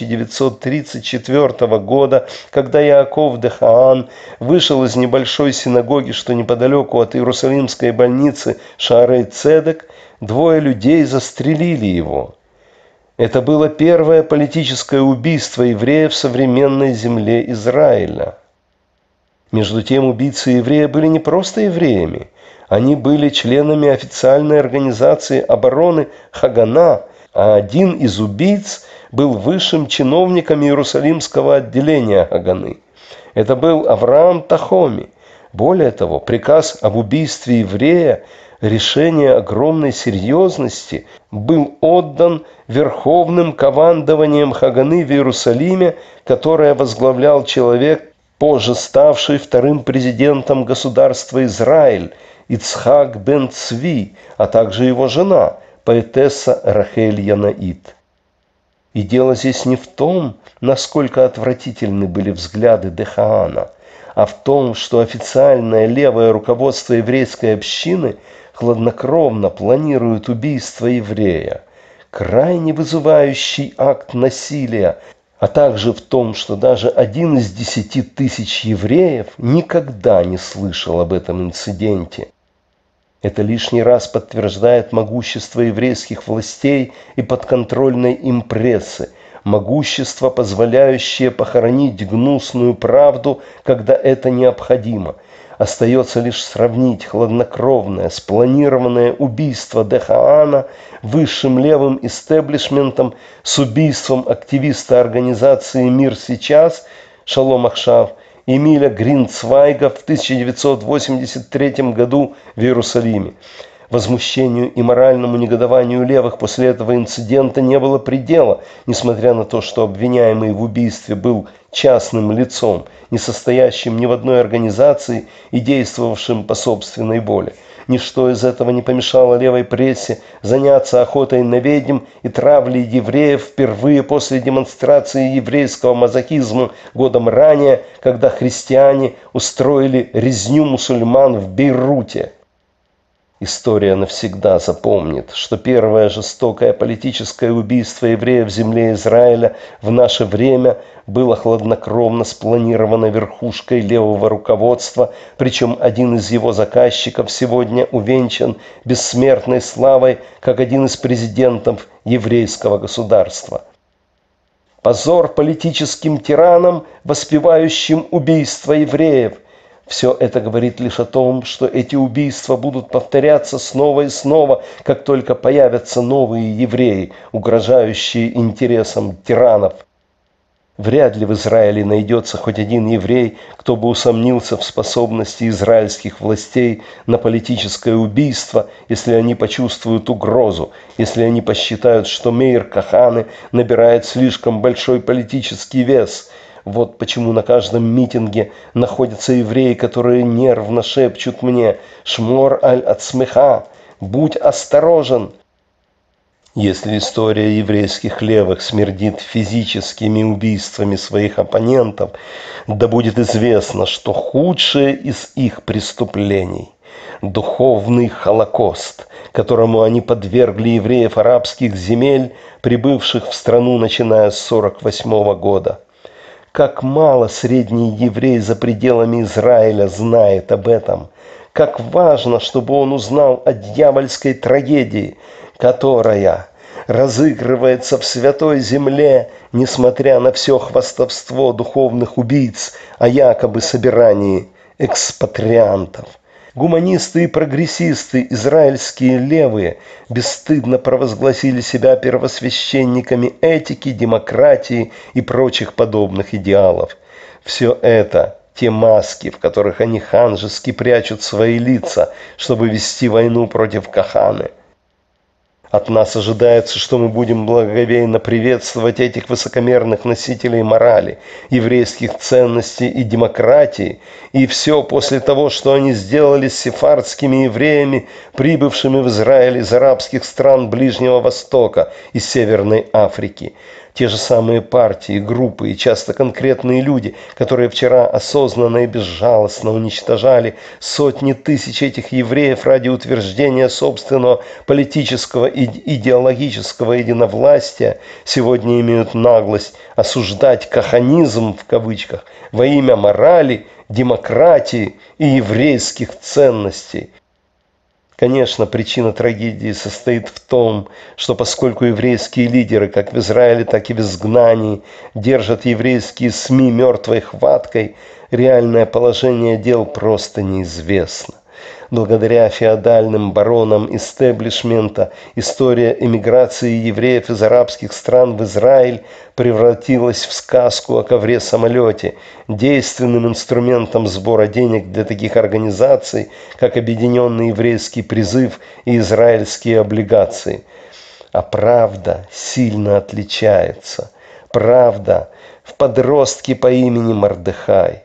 1934 года, когда Яаков де Хаан вышел из небольшой синагоги, что неподалеку от Иерусалимской больницы Шаарей Цедек, 2 людей застрелили его. Это было первое политическое убийство евреев в современной земле Израиля. Между тем, убийцы еврея были не просто евреями. Они были членами официальной организации обороны Хагана, а один из убийц был высшим чиновником Иерусалимского отделения Хаганы. Это был Авраам Тахоми. Более того, приказ об убийстве еврея, решение огромной серьезности, был отдан верховным командованием Хаганы в Иерусалиме, которое возглавлял человек, позже ставший вторым президентом государства Израиль, Ицхак бен Цви, а также его жена, поэтесса Рахель Янаит. И дело здесь не в том, насколько отвратительны были взгляды Дехаана, а в том, что официальное левое руководство еврейской общины хладнокровно планирует убийство еврея, крайне вызывающий акт насилия, а также в том, что даже 1 из 10 тысяч евреев никогда не слышал об этом инциденте. Это лишний раз подтверждает могущество еврейских властей и подконтрольной им прессы, могущество, позволяющее похоронить гнусную правду, когда это необходимо. Остается лишь сравнить хладнокровное, спланированное убийство Дехаана высшим левым истеблишментом с убийством активиста организации «Мир сейчас» Шалом Ахшав Эмиля Гринцвайга в 1983 году в Иерусалиме. Возмущению и моральному негодованию левых после этого инцидента не было предела, несмотря на то, что обвиняемый в убийстве был частным лицом, не состоящим ни в одной организации и действовавшим по собственной воле. Ничто из этого не помешало левой прессе заняться охотой на ведьм и травлей евреев впервые после демонстрации еврейского мазохизма годом ранее, когда христиане устроили резню мусульман в Бейруте. История навсегда запомнит, что первое жестокое политическое убийство евреев в земле Израиля в наше время было хладнокровно спланировано верхушкой левого руководства, причем один из его заказчиков сегодня увенчан бессмертной славой как один из президентов еврейского государства. Позор политическим тиранам, воспевающим убийство евреев. Все это говорит лишь о том, что эти убийства будут повторяться снова и снова, как только появятся новые евреи, угрожающие интересам тиранов. Вряд ли в Израиле найдется хоть один еврей, кто бы усомнился в способности израильских властей на политическое убийство, если они почувствуют угрозу, если они посчитают, что Меир Кахане набирает слишком большой политический вес. Вот почему на каждом митинге находятся евреи, которые нервно шепчут мне «Шмор аль-ацмеха», «Будь осторожен». Если история еврейских левых смердит физическими убийствами своих оппонентов, да будет известно, что худшее из их преступлений – духовный Холокост, которому они подвергли евреев арабских земель, прибывших в страну начиная с 1948 года. Как мало средний еврей за пределами Израиля знает об этом. Как важно, чтобы он узнал о дьявольской трагедии, которая разыгрывается в Святой Земле, несмотря на все хвастовство духовных убийц о якобы собирании экспатриантов. Гуманисты и прогрессисты, израильские левые, бесстыдно провозгласили себя первосвященниками этики, демократии и прочих подобных идеалов. Все это те маски, в которых они ханжески прячут свои лица, чтобы вести войну против Каханы. От нас ожидается, что мы будем благоговейно приветствовать этих высокомерных носителей морали, еврейских ценностей и демократии, и все после того, что они сделали с сефардскими евреями, прибывшими в Израиль из арабских стран Ближнего Востока и Северной Африки. Те же самые партии, группы и часто конкретные люди, которые вчера осознанно и безжалостно уничтожали сотни тысяч этих евреев ради утверждения собственного политического и идеологического единовластия, сегодня имеют наглость осуждать «каханизм» в кавычках во имя морали, демократии и еврейских ценностей. Конечно, причина трагедии состоит в том, что поскольку еврейские лидеры, как в Израиле, так и в изгнании, держат еврейские СМИ мертвой хваткой, реальное положение дел просто неизвестно. Благодаря феодальным баронам истеблишмента история эмиграции евреев из арабских стран в Израиль превратилась в сказку о ковре-самолете, действенным инструментом сбора денег для таких организаций, как Объединенный еврейский призыв и израильские облигации. А правда сильно отличается. Правда в подростке по имени Мордехай.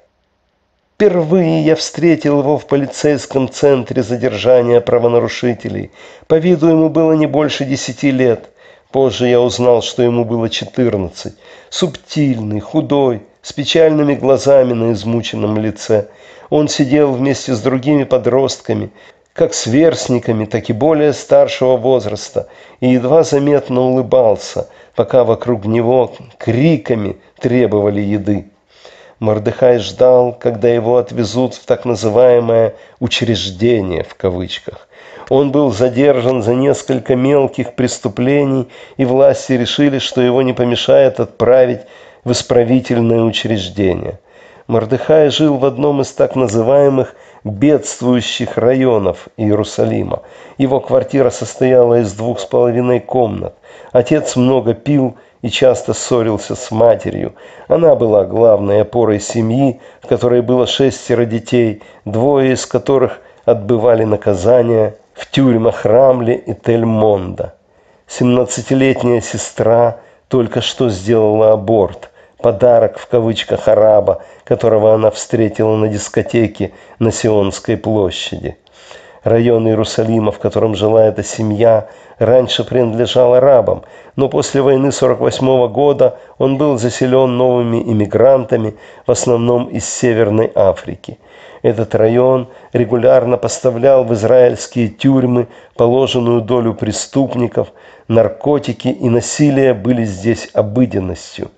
Впервые я встретил его в полицейском центре задержания правонарушителей. По виду ему было не больше 10 лет. Позже я узнал, что ему было 14. Субтильный, худой, с печальными глазами на измученном лице. Он сидел вместе с другими подростками, как сверстниками, так и более старшего возраста, и едва заметно улыбался, пока вокруг него криками требовали еды. Мордехай ждал, когда его отвезут в так называемое «учреждение» в кавычках. Он был задержан за несколько мелких преступлений, и власти решили, что его не помешает отправить в исправительное учреждение. Мордехай жил в одном из так называемых бедствующих районов Иерусалима. Его квартира состояла из 2,5 комнат. Отец много пил и часто ссорился с матерью. Она была главной опорой семьи, в которой было 6 детей, 2 из которых отбывали наказание в тюрьмах Рамле и Тель-Монда. 17-летняя сестра только что сделала аборт, подарок в кавычках араба, которого она встретила на дискотеке на Сионской площади. Район Иерусалима, в котором жила эта семья, раньше принадлежал арабам, но после войны 1948 года он был заселен новыми иммигрантами, в основном из Северной Африки. Этот район регулярно поставлял в израильские тюрьмы положенную долю преступников, наркотики и насилие были здесь обыденностью.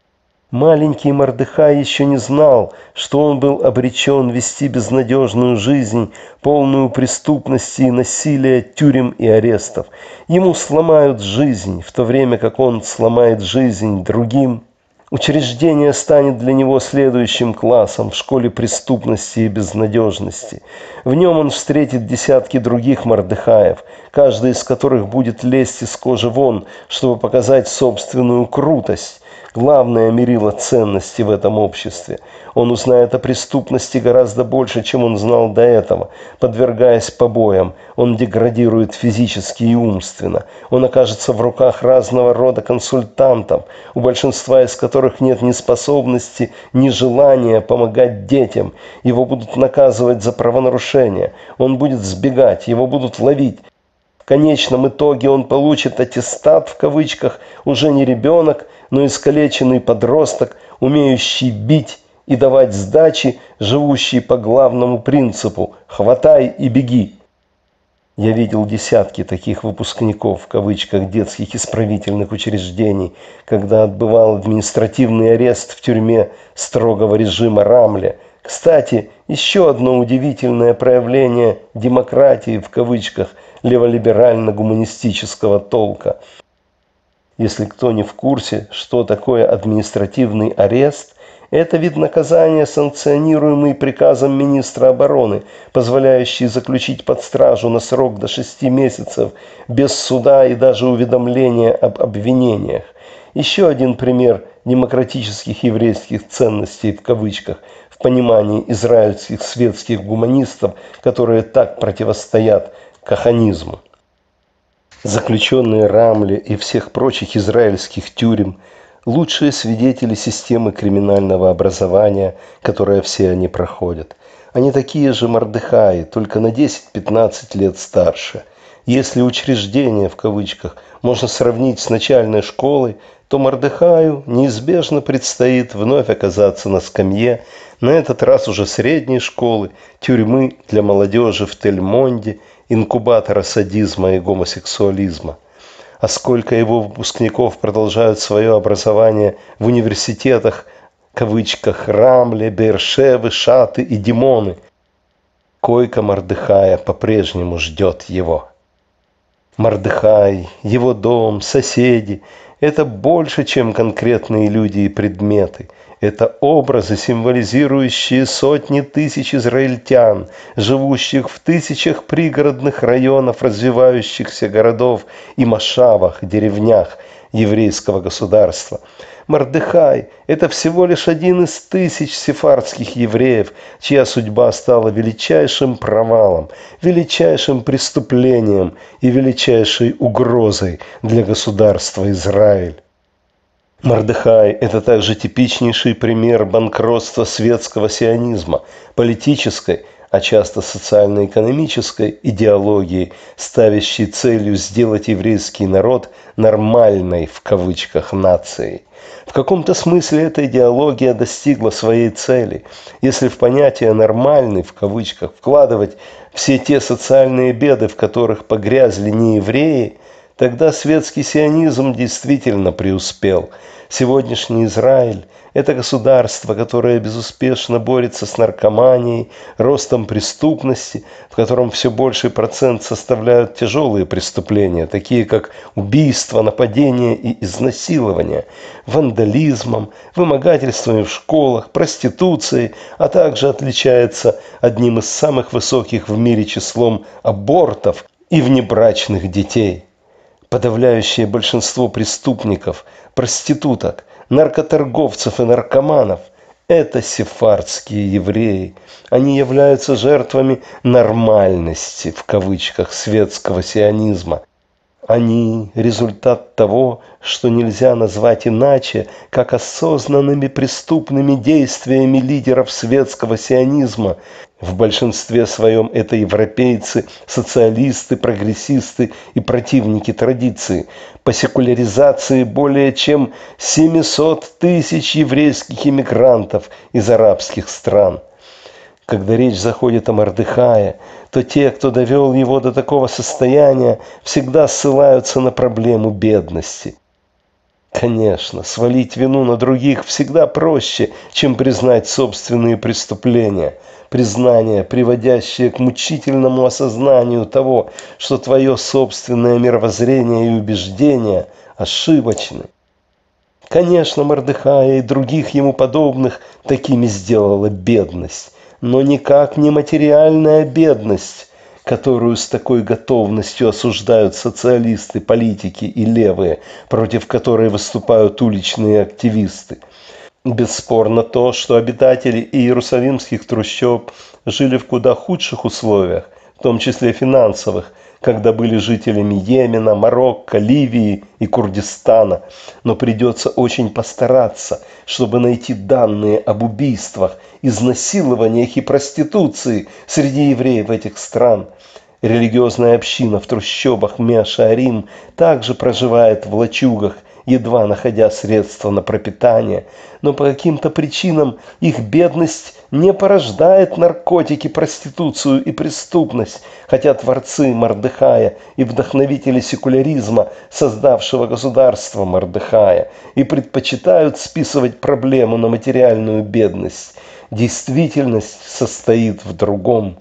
Маленький Мордехай еще не знал, что он был обречен вести безнадежную жизнь, полную преступности и насилия, тюрем и арестов. Ему сломают жизнь, в то время как он сломает жизнь другим. Учреждение станет для него следующим классом в школе преступности и безнадежности. В нем он встретит десятки других Мордехаев, каждый из которых будет лезть из кожи вон, чтобы показать собственную крутость. Главное мерило ценности в этом обществе. Он узнает о преступности гораздо больше, чем он знал до этого. Подвергаясь побоям, он деградирует физически и умственно. Он окажется в руках разного рода консультантов, у большинства из которых нет ни способности, ни желания помогать детям. Его будут наказывать за правонарушения. Он будет сбегать, его будут ловить. В конечном итоге он получит аттестат, в кавычках, уже не ребенок, но искалеченный подросток, умеющий бить и давать сдачи, живущий по главному принципу «хватай и беги». Я видел десятки таких выпускников, в кавычках, детских исправительных учреждений, когда отбывал административный арест в тюрьме строгого режима Рамле. Кстати, еще одно удивительное проявление демократии, в кавычках, леволиберально-гуманистического толка. Если кто не в курсе, что такое административный арест, это вид наказания, санкционируемый приказом министра обороны, позволяющий заключить под стражу на срок до 6 месяцев без суда и даже уведомления об обвинениях. Еще один пример демократических еврейских ценностей, в кавычках, в понимании израильских светских гуманистов, которые так противостоят каханизму. Заключенные Рамле и всех прочих израильских тюрем – лучшие свидетели системы криминального образования, которое все они проходят. Они такие же Мордехаи, только на 10-15 лет старше. Если учреждение, в кавычках, можно сравнить с начальной школой, то Мордехаю неизбежно предстоит вновь оказаться на скамье, на этот раз уже средней школы, тюрьмы для молодежи в Тель-Монде, инкубатора садизма и гомосексуализма. А сколько его выпускников продолжают свое образование в университетах, в кавычках, Рамле, Беэр-Шевы, Шаты и Димоны. Койка Мордехая по-прежнему ждет его. Мордехай, его дом, соседи, Это больше, чем конкретные люди и предметы. Это образы, символизирующие сотни тысяч израильтян, живущих в тысячах пригородных районов развивающихся городов и машавах, деревнях еврейского государства. Мордехай – это всего лишь один из тысяч сефардских евреев, чья судьба стала величайшим провалом, величайшим преступлением и величайшей угрозой для государства Израиль. Мордехай – это также типичнейший пример банкротства светского сионизма, политической, а часто социально-экономической идеологии, ставящей целью сделать еврейский народ «нормальной» в кавычках нацией. В каком-то смысле эта идеология достигла своей цели, если в понятие «нормальный» в кавычках вкладывать все те социальные беды, в которых погрязли неевреи, тогда светский сионизм действительно преуспел. Сегодняшний Израиль – это государство, которое безуспешно борется с наркоманией, ростом преступности, в котором все больший процент составляют тяжелые преступления, такие как убийство, нападение и изнасилование, вандализмом, вымогательствами в школах, проституцией, а также отличается одним из самых высоких в мире числом абортов и внебрачных детей. Подавляющее большинство преступников, проституток, наркоторговцев и наркоманов – это сефардские евреи. Они являются жертвами «нормальности» в кавычках светского сионизма. Они – результат того, что нельзя назвать иначе, как осознанными преступными действиями лидеров светского сионизма. В большинстве своем это европейцы, социалисты, прогрессисты и противники традиции. По секуляризации более чем 700 тысяч еврейских иммигрантов из арабских стран. Когда речь заходит о Мордехае, то те, кто довел его до такого состояния, всегда ссылаются на проблему бедности. Конечно, свалить вину на других всегда проще, чем признать собственные преступления. Признание, приводящее к мучительному осознанию того, что твое собственное мировоззрение и убеждения ошибочны. Конечно, Мордехая и других ему подобных такими сделала бедность, но никак не материальная бедность, которую с такой готовностью осуждают социалисты, политики и левые, против которой выступают уличные активисты. Бесспорно то, что обитатели иерусалимских трущоб жили в куда худших условиях, в том числе финансовых, когда были жителями Йемена, Марокко, Ливии и Курдистана. Но придется очень постараться, чтобы найти данные об убийствах, изнасилованиях и проституции среди евреев этих стран. Религиозная община в трущобах Меа-Шаарим также проживает в лачугах, едва находя средства на пропитание, но по каким-то причинам их бедность не порождает наркотики, проституцию и преступность, хотя творцы Мордехая и вдохновители секуляризма, создавшего государство Мордехая, и предпочитают списывать проблему на материальную бедность. Действительность состоит в другом.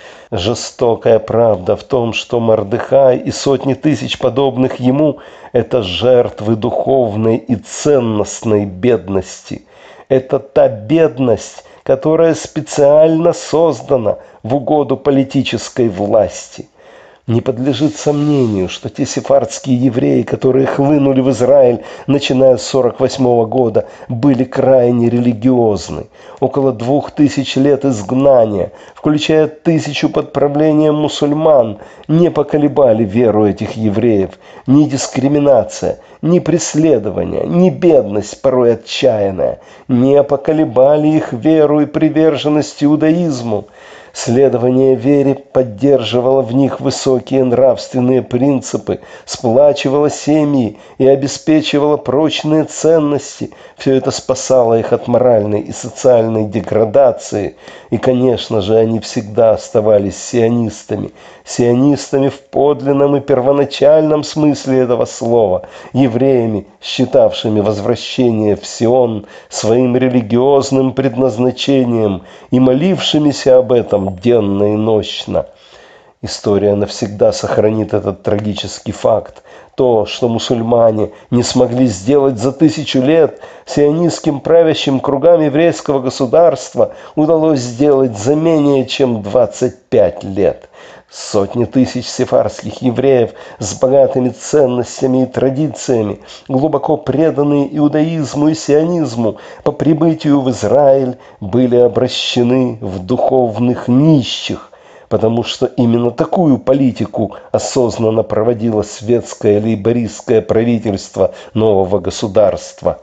Жестокая правда в том, что Мордехай и сотни тысяч подобных ему – это жертвы духовной и ценностной бедности. Это та бедность, которая специально создана в угоду политической власти. Не подлежит сомнению, что те сефардские евреи, которые хлынули в Израиль, начиная с 1948 года, были крайне религиозны. Около 2000 лет изгнания, включая 1000 под правлением мусульман, не поколебали веру этих евреев. Ни дискриминация, ни преследование, ни бедность, порой отчаянная, не поколебали их веру и приверженность иудаизму. Следование вере поддерживало в них высокие нравственные принципы, сплачивало семьи и обеспечивало прочные ценности. Все это спасало их от моральной и социальной деградации. И, конечно же, они всегда оставались сионистами. Сионистами в подлинном и первоначальном смысле этого слова, евреями, считавшими возвращение в Сион своим религиозным предназначением и молившимися об этом денно и нощно. История навсегда сохранит этот трагический факт. То, что мусульмане не смогли сделать за 1000 лет, сионистским правящим кругам еврейского государства удалось сделать за менее чем 25 лет. Сотни тысяч сефардских евреев с богатыми ценностями и традициями, глубоко преданные иудаизму и сионизму, по прибытию в Израиль были обращены в духовных нищих, потому что именно такую политику осознанно проводило светское лейбористское правительство нового государства.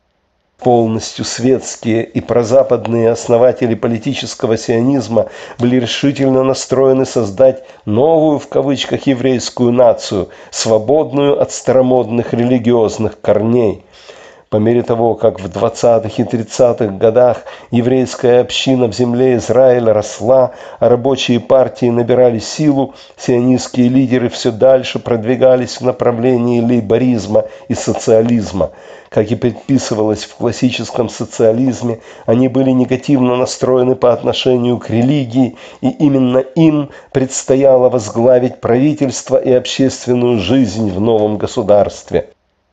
Полностью светские и прозападные основатели политического сионизма были решительно настроены создать новую в кавычках еврейскую нацию, свободную от старомодных религиозных корней. По мере того, как в 20-х и 30-х годах еврейская община в земле Израиля росла, а рабочие партии набирали силу, сионистские лидеры все дальше продвигались в направлении лейборизма и социализма. Как и предписывалось в классическом социализме, они были негативно настроены по отношению к религии, и именно им предстояло возглавить правительство и общественную жизнь в новом государстве.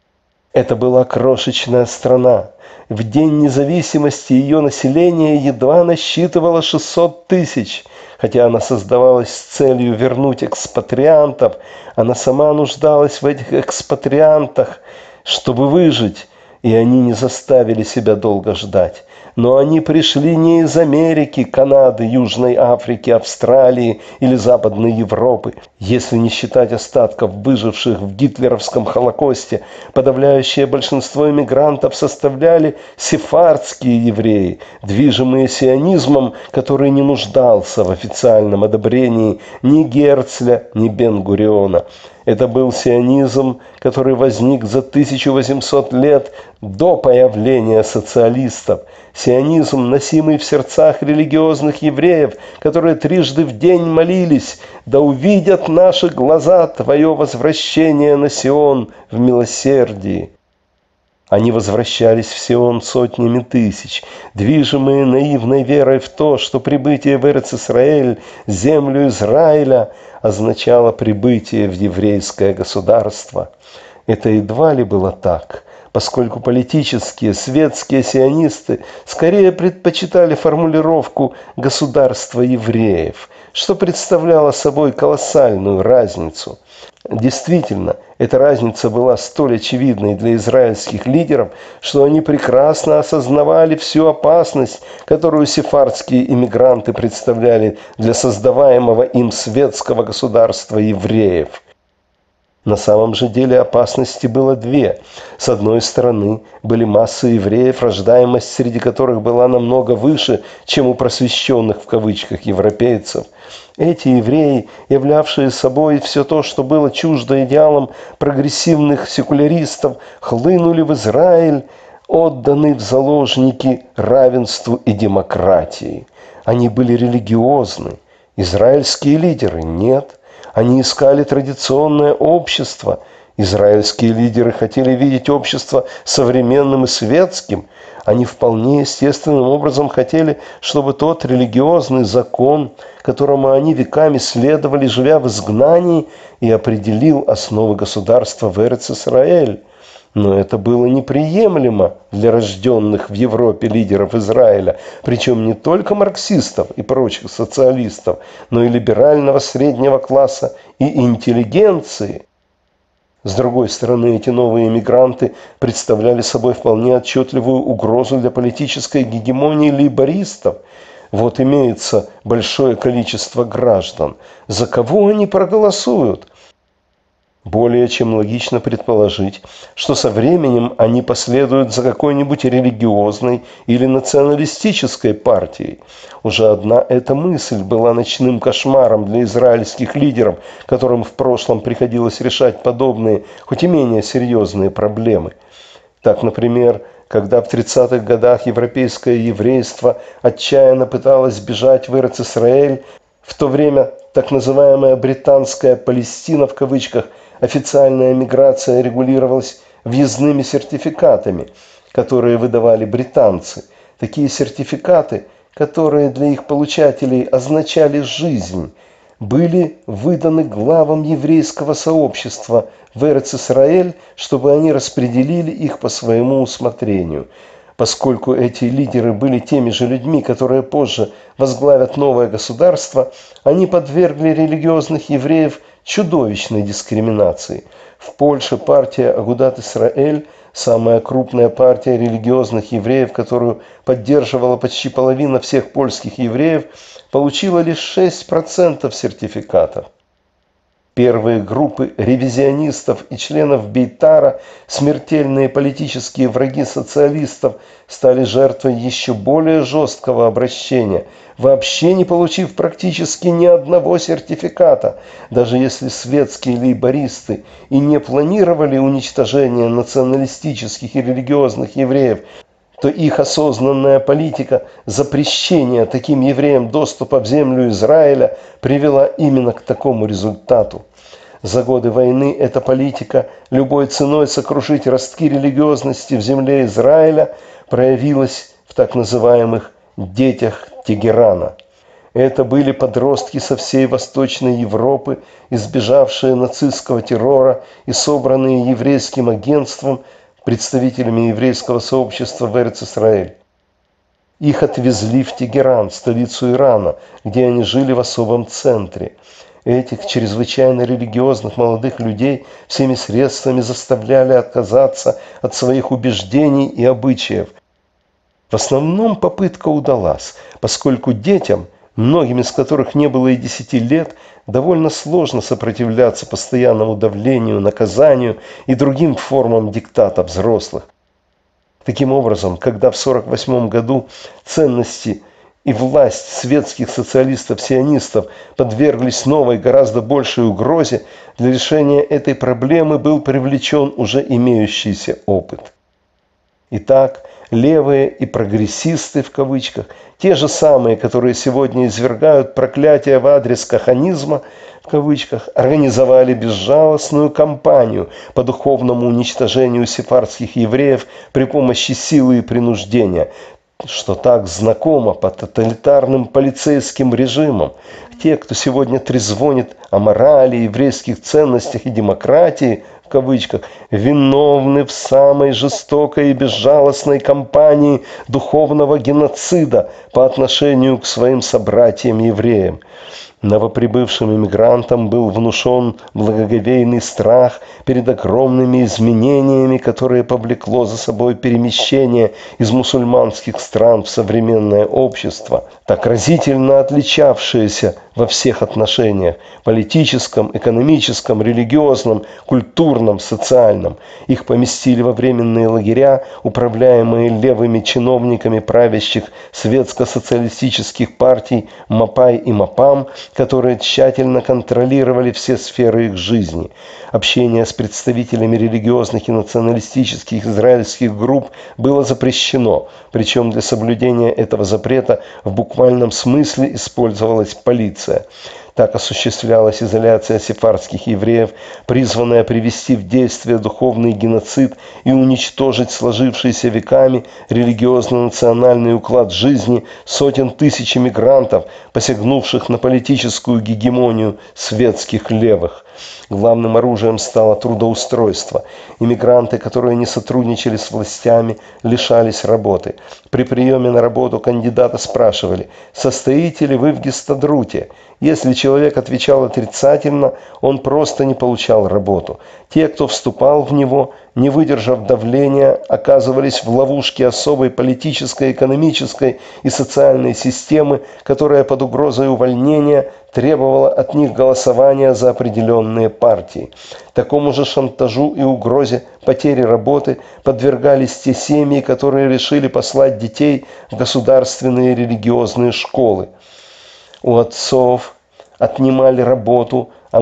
Это была крошечная страна. В день независимости ее население едва насчитывало 600 тысяч. Хотя она создавалась с целью вернуть экспатриантов, она сама нуждалась в этих экспатриантах, чтобы выжить, и они не заставили себя долго ждать. Но они пришли не из Америки, Канады, Южной Африки, Австралии или Западной Европы. Если не считать остатков выживших в гитлеровском Холокосте, подавляющее большинство иммигрантов составляли сефардские евреи, движимые сионизмом, который не нуждался в официальном одобрении ни Герцля, ни Бен-Гуриона. Это был сионизм, который возник за 1800 лет до появления социалистов. Сионизм, носимый в сердцах религиозных евреев, которые трижды в день молились: «Да увидят наши глаза Твое возвращение на Сион в милосердии». Они возвращались в Сион сотнями тысяч, движимые наивной верой в то, что прибытие в Эрец-Исраэль, землю Израиля, означало прибытие в еврейское государство. Это едва ли было так, поскольку политические, светские сионисты скорее предпочитали формулировку «государство евреев», что представляло собой колоссальную разницу. Действительно, эта разница была столь очевидной для израильских лидеров, что они прекрасно осознавали всю опасность, которую сефардские иммигранты представляли для создаваемого им светского государства евреев. На самом же деле опасности было две. С одной стороны, были массы евреев, рождаемость среди которых была намного выше, чем у «просвещенных» в кавычках европейцев. Эти евреи, являвшие собой все то, что было чуждо идеалам прогрессивных секуляристов, хлынули в Израиль, отданный в заложники равенству и демократии. Они были религиозны, израильские лидеры – нет. Они искали традиционное общество. Израильские лидеры хотели видеть общество современным и светским. Они вполне естественным образом хотели, чтобы тот религиозный закон, которому они веками следовали, живя в изгнании, и определил основы государства в Эрец-Исраэль. Но это было неприемлемо для рожденных в Европе лидеров Израиля, причем не только марксистов и прочих социалистов, но и либерального среднего класса и интеллигенции. С другой стороны, эти новые эмигранты представляли собой вполне отчетливую угрозу для политической гегемонии лейбористов. Вот имеется большое количество граждан. За кого они проголосуют? Более чем логично предположить, что со временем они последуют за какой-нибудь религиозной или националистической партией. Уже одна эта мысль была ночным кошмаром для израильских лидеров, которым в прошлом приходилось решать подобные, хоть и менее серьезные проблемы. Так, например, когда в 30-х годах европейское еврейство отчаянно пыталось бежать в Эрец-Исраэль, в то время так называемая «британская Палестина» в кавычках, официальная миграция регулировалась въездными сертификатами, которые выдавали британцы. Такие сертификаты, которые для их получателей означали жизнь, были выданы главам еврейского сообщества в Эрец-Исраэль, чтобы они распределили их по своему усмотрению. Поскольку эти лидеры были теми же людьми, которые позже возглавят новое государство, они подвергли религиозных евреев чудовищной дискриминации. В Польше партия Агудат Исраэль, самая крупная партия религиозных евреев, которую поддерживала почти половина всех польских евреев, получила лишь 6% сертификатов. Первые группы ревизионистов и членов Бейтара, смертельные политические враги социалистов, стали жертвой еще более жесткого обращения, вообще не получив практически ни одного сертификата. Даже если светские лейбористы и не планировали уничтожение националистических и религиозных евреев, то их осознанная политика запрещения таким евреям доступа в землю Израиля привела именно к такому результату. За годы войны эта политика любой ценой сокрушить ростки религиозности в земле Израиля проявилась в так называемых «детях Тегерана». Это были подростки со всей Восточной Европы, избежавшие нацистского террора и собранные еврейским агентством, представителями еврейского сообщества в Эрец-Исраэль. Их отвезли в Тегеран, столицу Ирана, где они жили в особом центре. Этих чрезвычайно религиозных молодых людей всеми средствами заставляли отказаться от своих убеждений и обычаев. В основном попытка удалась, поскольку детям, многим из которых не было и 10 лет, довольно сложно сопротивляться постоянному давлению, наказанию и другим формам диктата взрослых. Таким образом, когда в 1948 году ценности и власть светских социалистов-сионистов подверглись новой, гораздо большей угрозе, для решения этой проблемы был привлечен уже имеющийся опыт. Итак, левые и прогрессисты, в кавычках, те же самые, которые сегодня извергают проклятие в адрес каханизма, в кавычках, организовали безжалостную кампанию по духовному уничтожению сефардских евреев при помощи силы и принуждения, что так знакомо по тоталитарным полицейским режимам. Те, кто сегодня трезвонит о морали, еврейских ценностях и демократии, в кавычках, виновны в самой жестокой и безжалостной кампании духовного геноцида по отношению к своим собратьям-евреям. Новоприбывшим иммигрантам был внушен благоговейный страх перед огромными изменениями, которые повлекло за собой перемещение из мусульманских стран в современное общество, так разительно отличавшееся во всех отношениях – политическом, экономическом, религиозном, культурном, социальном. Их поместили во временные лагеря, управляемые левыми чиновниками правящих светско-социалистических партий МАПАЙ и МАПАМ, которые тщательно контролировали все сферы их жизни. Общение с представителями религиозных и националистических израильских групп было запрещено, причем для соблюдения этого запрета в буквальном смысле использовалась полиция. Так осуществлялась изоляция сефардских евреев, призванная привести в действие духовный геноцид и уничтожить сложившийся веками религиозно-национальный уклад жизни сотен тысяч иммигрантов, посягнувших на политическую гегемонию светских левых. Главным оружием стало трудоустройство. Иммигранты, которые не сотрудничали с властями, лишались работы. При приеме на работу кандидата спрашивали: «Состоите ли вы в Гистадруте?». Если человек отвечал отрицательно, он просто не получал работу. Те, кто вступал в него, не выдержав давления, оказывались в ловушке особой политической, экономической и социальной системы, которая под угрозой увольнения требовала от них голосования за определенные партии. Такому же шантажу и угрозе потери работы подвергались те семьи, которые решили послать детей в государственные религиозные школы. У отцов отнимали работу, а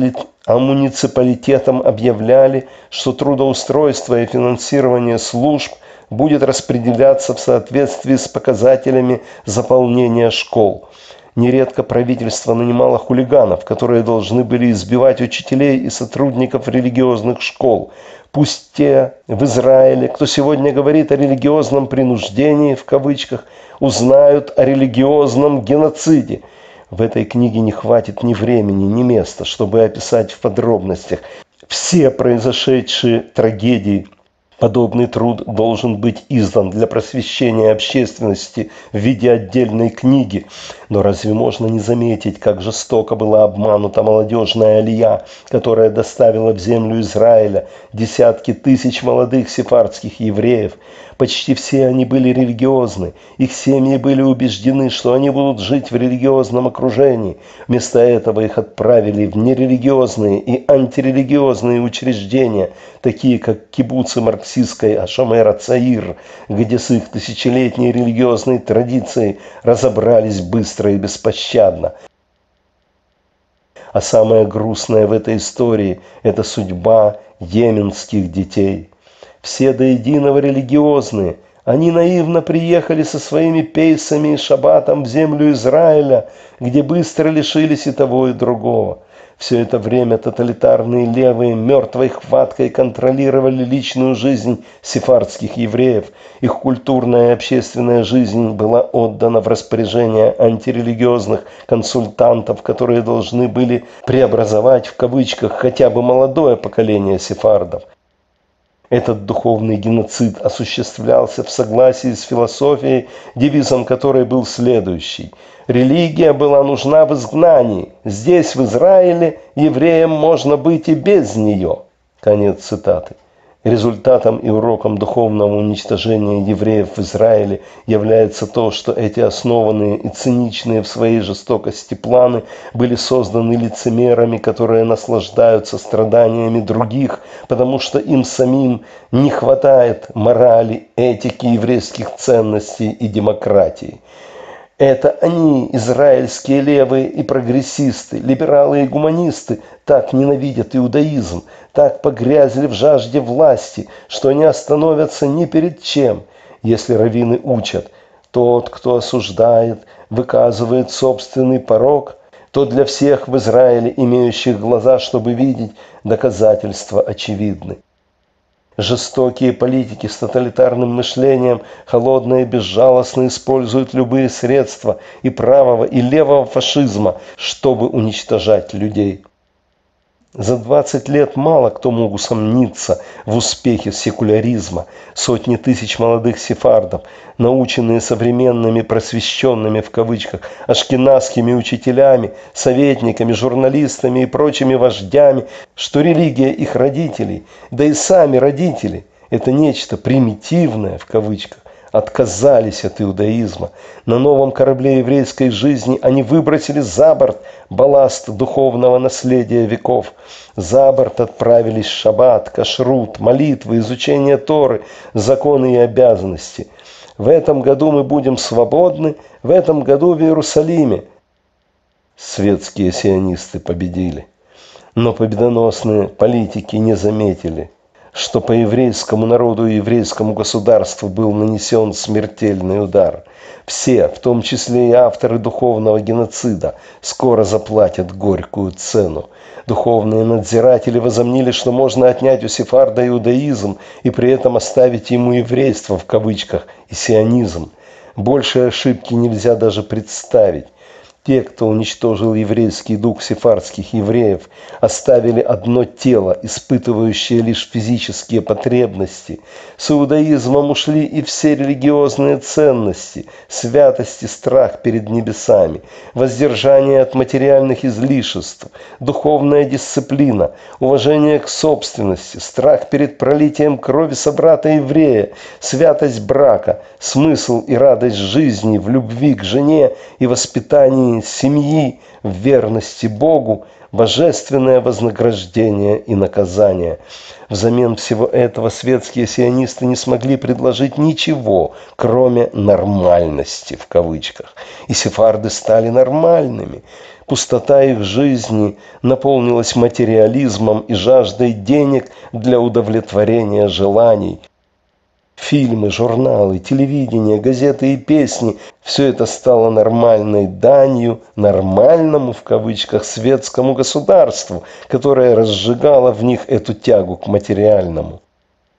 муниципалитетам объявляли, что трудоустройство и финансирование служб будет распределяться в соответствии с показателями заполнения школ. Нередко правительство нанимало хулиганов, которые должны были избивать учителей и сотрудников религиозных школ. Пусть те в Израиле, кто сегодня говорит о религиозном принуждении, в кавычках, узнают о религиозном геноциде. В этой книге не хватит ни времени, ни места, чтобы описать в подробностях все произошедшие трагедии. Подобный труд должен быть издан для просвещения общественности в виде отдельной книги. Но разве можно не заметить, как жестоко была обманута молодежная алия, которая доставила в землю Израиля десятки тысяч молодых сефардских евреев? Почти все они были религиозны. Их семьи были убеждены, что они будут жить в религиозном окружении. Вместо этого их отправили в нерелигиозные и антирелигиозные учреждения, такие как кибуцы марксистской Ашомер ха-Цаир, где с их тысячелетней религиозной традицией разобрались быстро и беспощадно. А самое грустное в этой истории – это судьба йеменских детей. Все до единого религиозные. Они наивно приехали со своими пейсами и шаббатом в землю Израиля, где быстро лишились и того, и другого. Все это время тоталитарные левые мертвой хваткой контролировали личную жизнь сефардских евреев. Их культурная и общественная жизнь была отдана в распоряжение антирелигиозных консультантов, которые должны были преобразовать в кавычках хотя бы молодое поколение сефардов. Этот духовный геноцид осуществлялся в согласии с философией, девизом которой был следующий: «Религия была нужна в изгнании. Здесь, в Израиле, евреям можно быть и без нее». Конец цитаты. Результатом и уроком духовного уничтожения евреев в Израиле является то, что эти основанные и циничные в своей жестокости планы были созданы лицемерами, которые наслаждаются страданиями других, потому что им самим не хватает морали, этики, еврейских ценностей и демократии. Это они, израильские левые и прогрессисты, либералы и гуманисты, так ненавидят иудаизм, так погрязли в жажде власти, что не остановятся ни перед чем. Если раввины учат: тот, кто осуждает, выказывает собственный порок, то для всех в Израиле, имеющих глаза, чтобы видеть, доказательства очевидны. Жестокие политики с тоталитарным мышлением холодно и безжалостно используют любые средства и правого, и левого фашизма, чтобы уничтожать людей. За 20 лет мало кто мог усомниться в успехе секуляризма. Сотни тысяч молодых сефардов, наученные современными «просвещенными» в кавычках ашкеназскими учителями, советниками, журналистами и прочими вождями, что религия их родителей, да и сами родители – это нечто примитивное в кавычках, отказались от иудаизма. На новом корабле еврейской жизни они выбросили за борт балласт духовного наследия веков. За борт отправились шаббат, кашрут, молитвы, изучение Торы, законы и обязанности. В этом году мы будем свободны, в этом году в Иерусалиме. Светские сионисты победили. Но победоносные политики не заметили, что по еврейскому народу и еврейскому государству был нанесен смертельный удар. Все, в том числе и авторы духовного геноцида, скоро заплатят горькую цену. Духовные надзиратели возомнили, что можно отнять у сефарда иудаизм и при этом оставить ему еврейство в кавычках и сионизм. Большей ошибки нельзя даже представить. Те, кто уничтожил еврейский дух сефардских евреев, оставили одно тело, испытывающее лишь физические потребности. С иудаизмом ушли и все религиозные ценности, святость и страх перед небесами, воздержание от материальных излишеств, духовная дисциплина, уважение к собственности, страх перед пролитием крови собрата-еврея, святость брака, смысл и радость жизни в любви к жене и воспитании семьи, в верности Богу, божественное вознаграждение и наказание. Взамен всего этого светские сионисты не смогли предложить ничего, кроме «нормальности» в кавычках. И сефарды стали нормальными. Пустота их жизни наполнилась материализмом и жаждой денег для удовлетворения желаний. Фильмы, журналы, телевидение, газеты и песни – все это стало нормальной данью нормальному, в кавычках, светскому государству, которое разжигало в них эту тягу к материальному.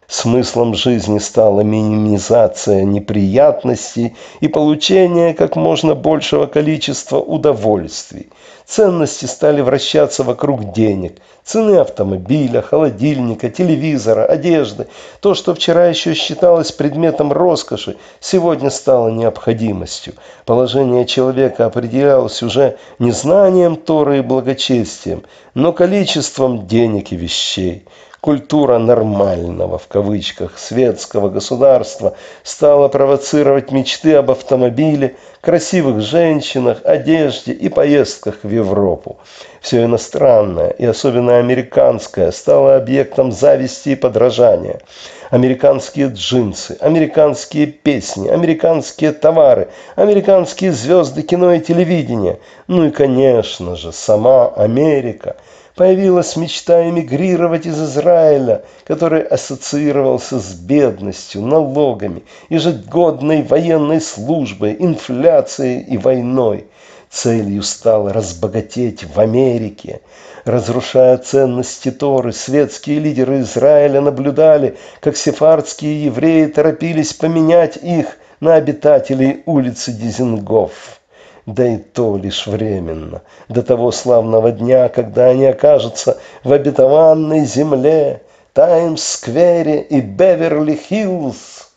Смыслом жизни стала минимизация неприятностей и получение как можно большего количества удовольствий. Ценности стали вращаться вокруг денег, цены автомобиля, холодильника, телевизора, одежды. То, что вчера еще считалось предметом роскоши, сегодня стало необходимостью. Положение человека определялось уже не знанием Торы и благочестием, но количеством денег и вещей. Культура «нормального» в кавычках светского государства стала провоцировать мечты об автомобиле, красивых женщинах, одежде и поездках в Европу. Все иностранное, и особенно американское, стало объектом зависти и подражания. Американские джинсы, американские песни, американские товары, американские звезды кино и телевидения. Ну и, конечно же, сама Америка. Появилась мечта эмигрировать из Израиля, который ассоциировался с бедностью, налогами, ежегодной военной службой, инфляцией и войной. Целью стало разбогатеть в Америке. Разрушая ценности Торы, светские лидеры Израиля наблюдали, как сефардские евреи торопились поменять их на обитателей улицы Дизингоф. Да и то лишь временно, до того славного дня, когда они окажутся в обетованной земле, Таймс-сквере и Беверли-Хиллз.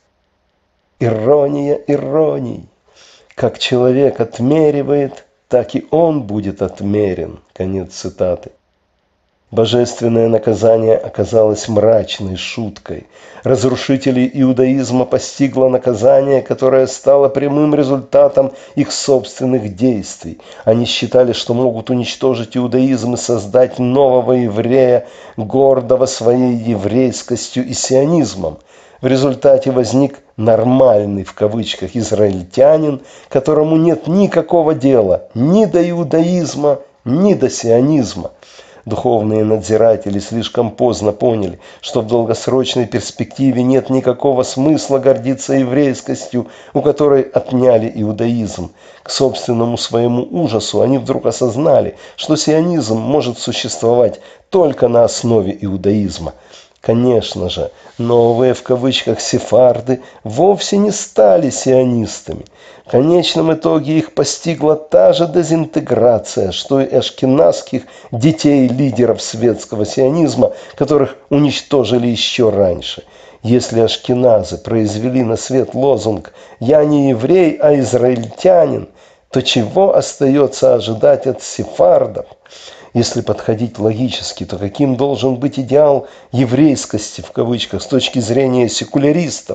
Ирония ироний. Как человек отмеривает, так и он будет отмерен. Конец цитаты. Божественное наказание оказалось мрачной шуткой. Разрушителей иудаизма постигло наказание, которое стало прямым результатом их собственных действий. Они считали, что могут уничтожить иудаизм и создать нового еврея, гордого своей еврейскостью и сионизмом. В результате возник «нормальный» в кавычках израильтянин, которому нет никакого дела ни до иудаизма, ни до сионизма. Духовные надзиратели слишком поздно поняли, что в долгосрочной перспективе нет никакого смысла гордиться еврейскостью, у которой отняли иудаизм. К собственному своему ужасу они вдруг осознали, что сионизм может существовать только на основе иудаизма. Конечно же, новые в кавычках сефарды вовсе не стали сионистами. В конечном итоге их постигла та же дезинтеграция, что и ашкеназских детей лидеров светского сионизма, которых уничтожили еще раньше. Если ашкеназы произвели на свет лозунг «Я не еврей, а израильтянин», то чего остается ожидать от сефардов? Если подходить логически, то каким должен быть идеал еврейскости, в кавычках, с точки зрения секуляристов?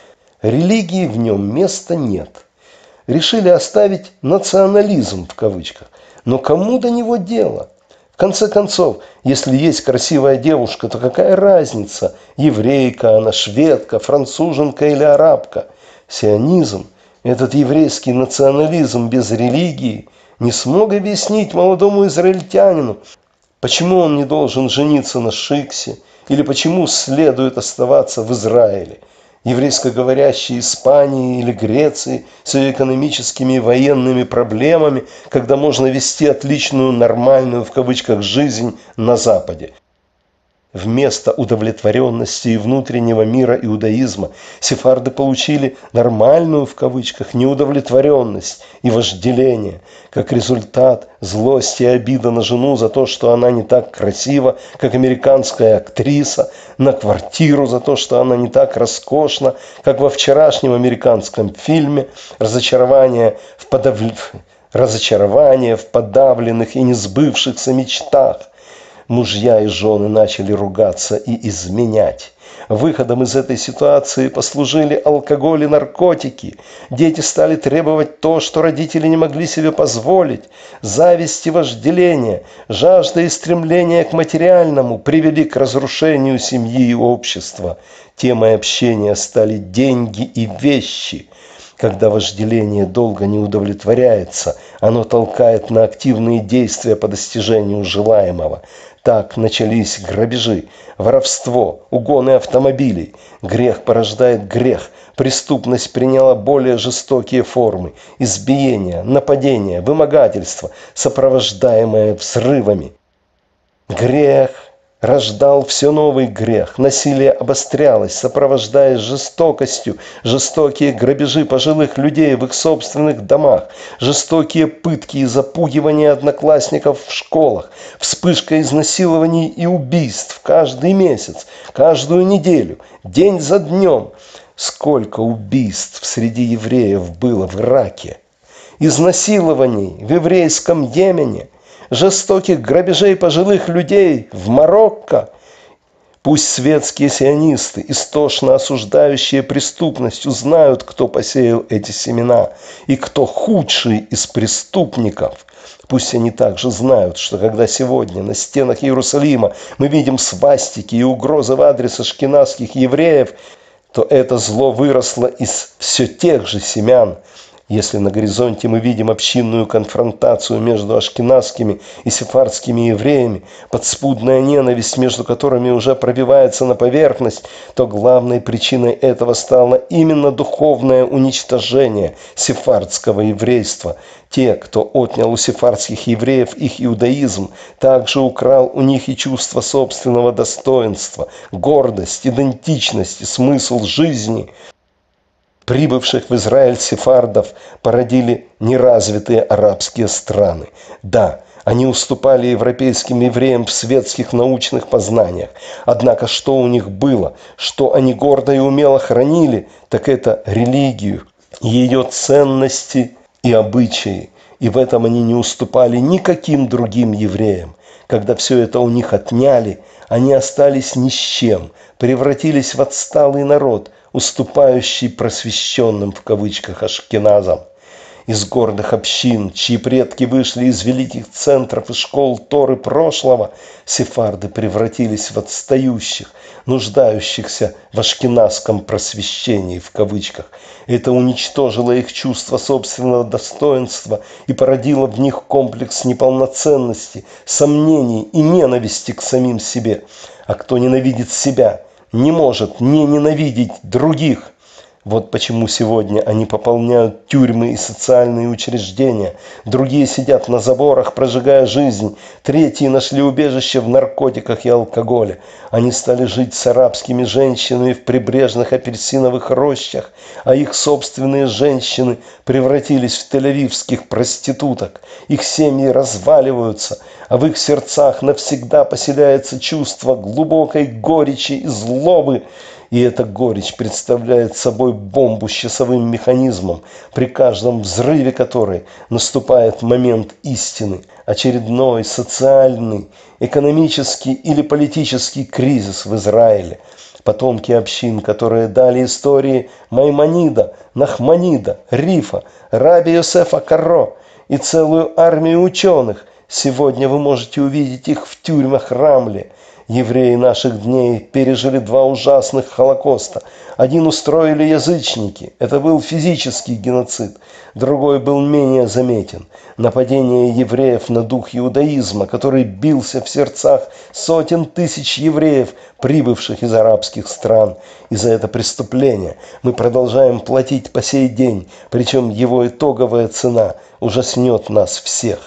Религии в нем места нет. Решили оставить национализм, в кавычках. Но кому до него дело? В конце концов, если есть красивая девушка, то какая разница, еврейка она, шведка, француженка или арабка? Сионизм, этот еврейский национализм без религии, не смог объяснить молодому израильтянину, почему он не должен жениться на шиксе или почему следует оставаться в Израиле. Еврейскоговорящей Испании или Греции с ее экономическими и военными проблемами, когда можно вести отличную, нормальную, в кавычках, жизнь на Западе. Вместо удовлетворенности и внутреннего мира иудаизма сефарды получили нормальную, в кавычках, неудовлетворенность и вожделение. Как результат, злость и обида на жену за то, что она не так красива, как американская актриса, на квартиру за то, что она не так роскошна, как во вчерашнем американском фильме, разочарование в подавленных и несбывшихся мечтах. Мужья и жены начали ругаться и изменять. Выходом из этой ситуации послужили алкоголь и наркотики. Дети стали требовать то, что родители не могли себе позволить. Зависть и вожделение, жажда и стремление к материальному привели к разрушению семьи и общества. Темой общения стали деньги и вещи. Когда вожделение долго не удовлетворяется, оно толкает на активные действия по достижению желаемого. Так начались грабежи, воровство, угоны автомобилей. Грех порождает грех. Преступность приняла более жестокие формы. Избиения, нападения, вымогательства, сопровождаемые взрывами. Грех рождал все новый грех. Насилие обострялось, сопровождаясь жестокостью. Жестокие грабежи пожилых людей в их собственных домах. Жестокие пытки и запугивания одноклассников в школах. Вспышка изнасилований и убийств каждый месяц, каждую неделю, день за днем. Сколько убийств среди евреев было в Ираке. Изнасилований в еврейском Йемене. Жестоких грабежей пожилых людей в Марокко. Пусть светские сионисты, истошно осуждающие преступность, узнают, кто посеял эти семена и кто худший из преступников. Пусть они также знают, что когда сегодня на стенах Иерусалима мы видим свастики и угрозы в адрес ашкеназских евреев, то это зло выросло из все тех же семян. Если на горизонте мы видим общинную конфронтацию между ашкеназскими и сефардскими евреями, подспудная ненависть между которыми уже пробивается на поверхность, то главной причиной этого стало именно духовное уничтожение сефардского еврейства. Те, кто отнял у сефардских евреев их иудаизм, также украл у них и чувство собственного достоинства, гордость, идентичность и смысл жизни. Прибывших в Израиль сефардов породили неразвитые арабские страны. Да, они уступали европейским евреям в светских научных познаниях. Однако что у них было, что они гордо и умело хранили, так это религию, ее ценности и обычаи. И в этом они не уступали никаким другим евреям. Когда все это у них отняли, они остались ни с чем, превратились в отсталый народ, уступающий просвещенным в кавычках ашкеназам. Из гордых общин, чьи предки вышли из великих центров и школ Торы прошлого, сефарды превратились в отстающих, нуждающихся в ашкеназском просвещении в кавычках. Это уничтожило их чувство собственного достоинства и породило в них комплекс неполноценности, сомнений и ненависти к самим себе. А кто ненавидит себя, не может не ненавидеть других. Вот почему сегодня они пополняют тюрьмы и социальные учреждения. Другие сидят на заборах, прожигая жизнь. Третьи нашли убежище в наркотиках и алкоголе. Они стали жить с арабскими женщинами в прибрежных апельсиновых рощах, а их собственные женщины превратились в тель-авивских проституток. Их семьи разваливаются, а в их сердцах навсегда поселяется чувство глубокой горечи и злобы. И эта горечь представляет собой бомбу с часовым механизмом, при каждом взрыве которой наступает момент истины, очередной социальный, экономический или политический кризис в Израиле. Потомки общин, которые дали истории Маймонида, Нахманида, Рифа, Раби Йосефа Каро и целую армию ученых, сегодня вы можете увидеть их в тюрьмах Рамле. Евреи наших дней пережили два ужасных Холокоста. Один устроили язычники, это был физический геноцид. Другой был менее заметен. Нападение евреев на дух иудаизма, который бился в сердцах сотен тысяч евреев, прибывших из арабских стран. И за это преступление мы продолжаем платить по сей день, причем его итоговая цена ужаснет нас всех.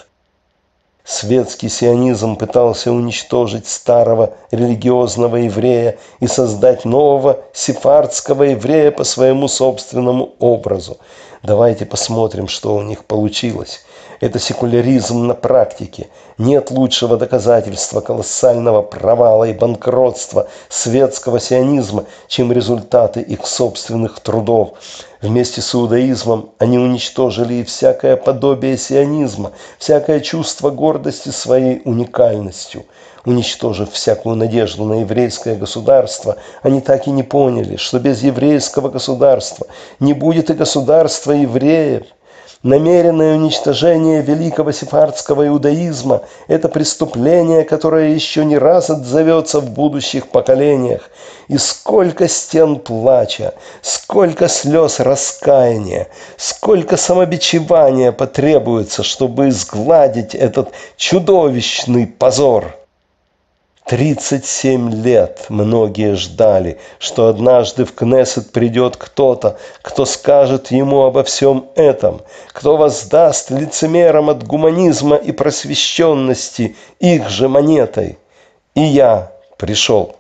Светский сионизм пытался уничтожить старого религиозного еврея и создать нового сефардского еврея по своему собственному образу. Давайте посмотрим, что у них получилось. Это секуляризм на практике. Нет лучшего доказательства колоссального провала и банкротства светского сионизма, чем результаты их собственных трудов. Вместе с иудаизмом они уничтожили и всякое подобие сионизма, всякое чувство гордости своей уникальностью. Уничтожив всякую надежду на еврейское государство, они так и не поняли, что без еврейского государства не будет и государства евреев. Намеренное уничтожение великого сефардского иудаизма – это преступление, которое еще не раз отзовется в будущих поколениях. И сколько стен плача, сколько слез раскаяния, сколько самобичевания потребуется, чтобы изгладить этот чудовищный позор. 37 лет многие ждали, что однажды в Кнессет придет кто-то, кто скажет ему обо всем этом, кто воздаст лицемерам от гуманизма и просвещенности их же монетой. И я пришел.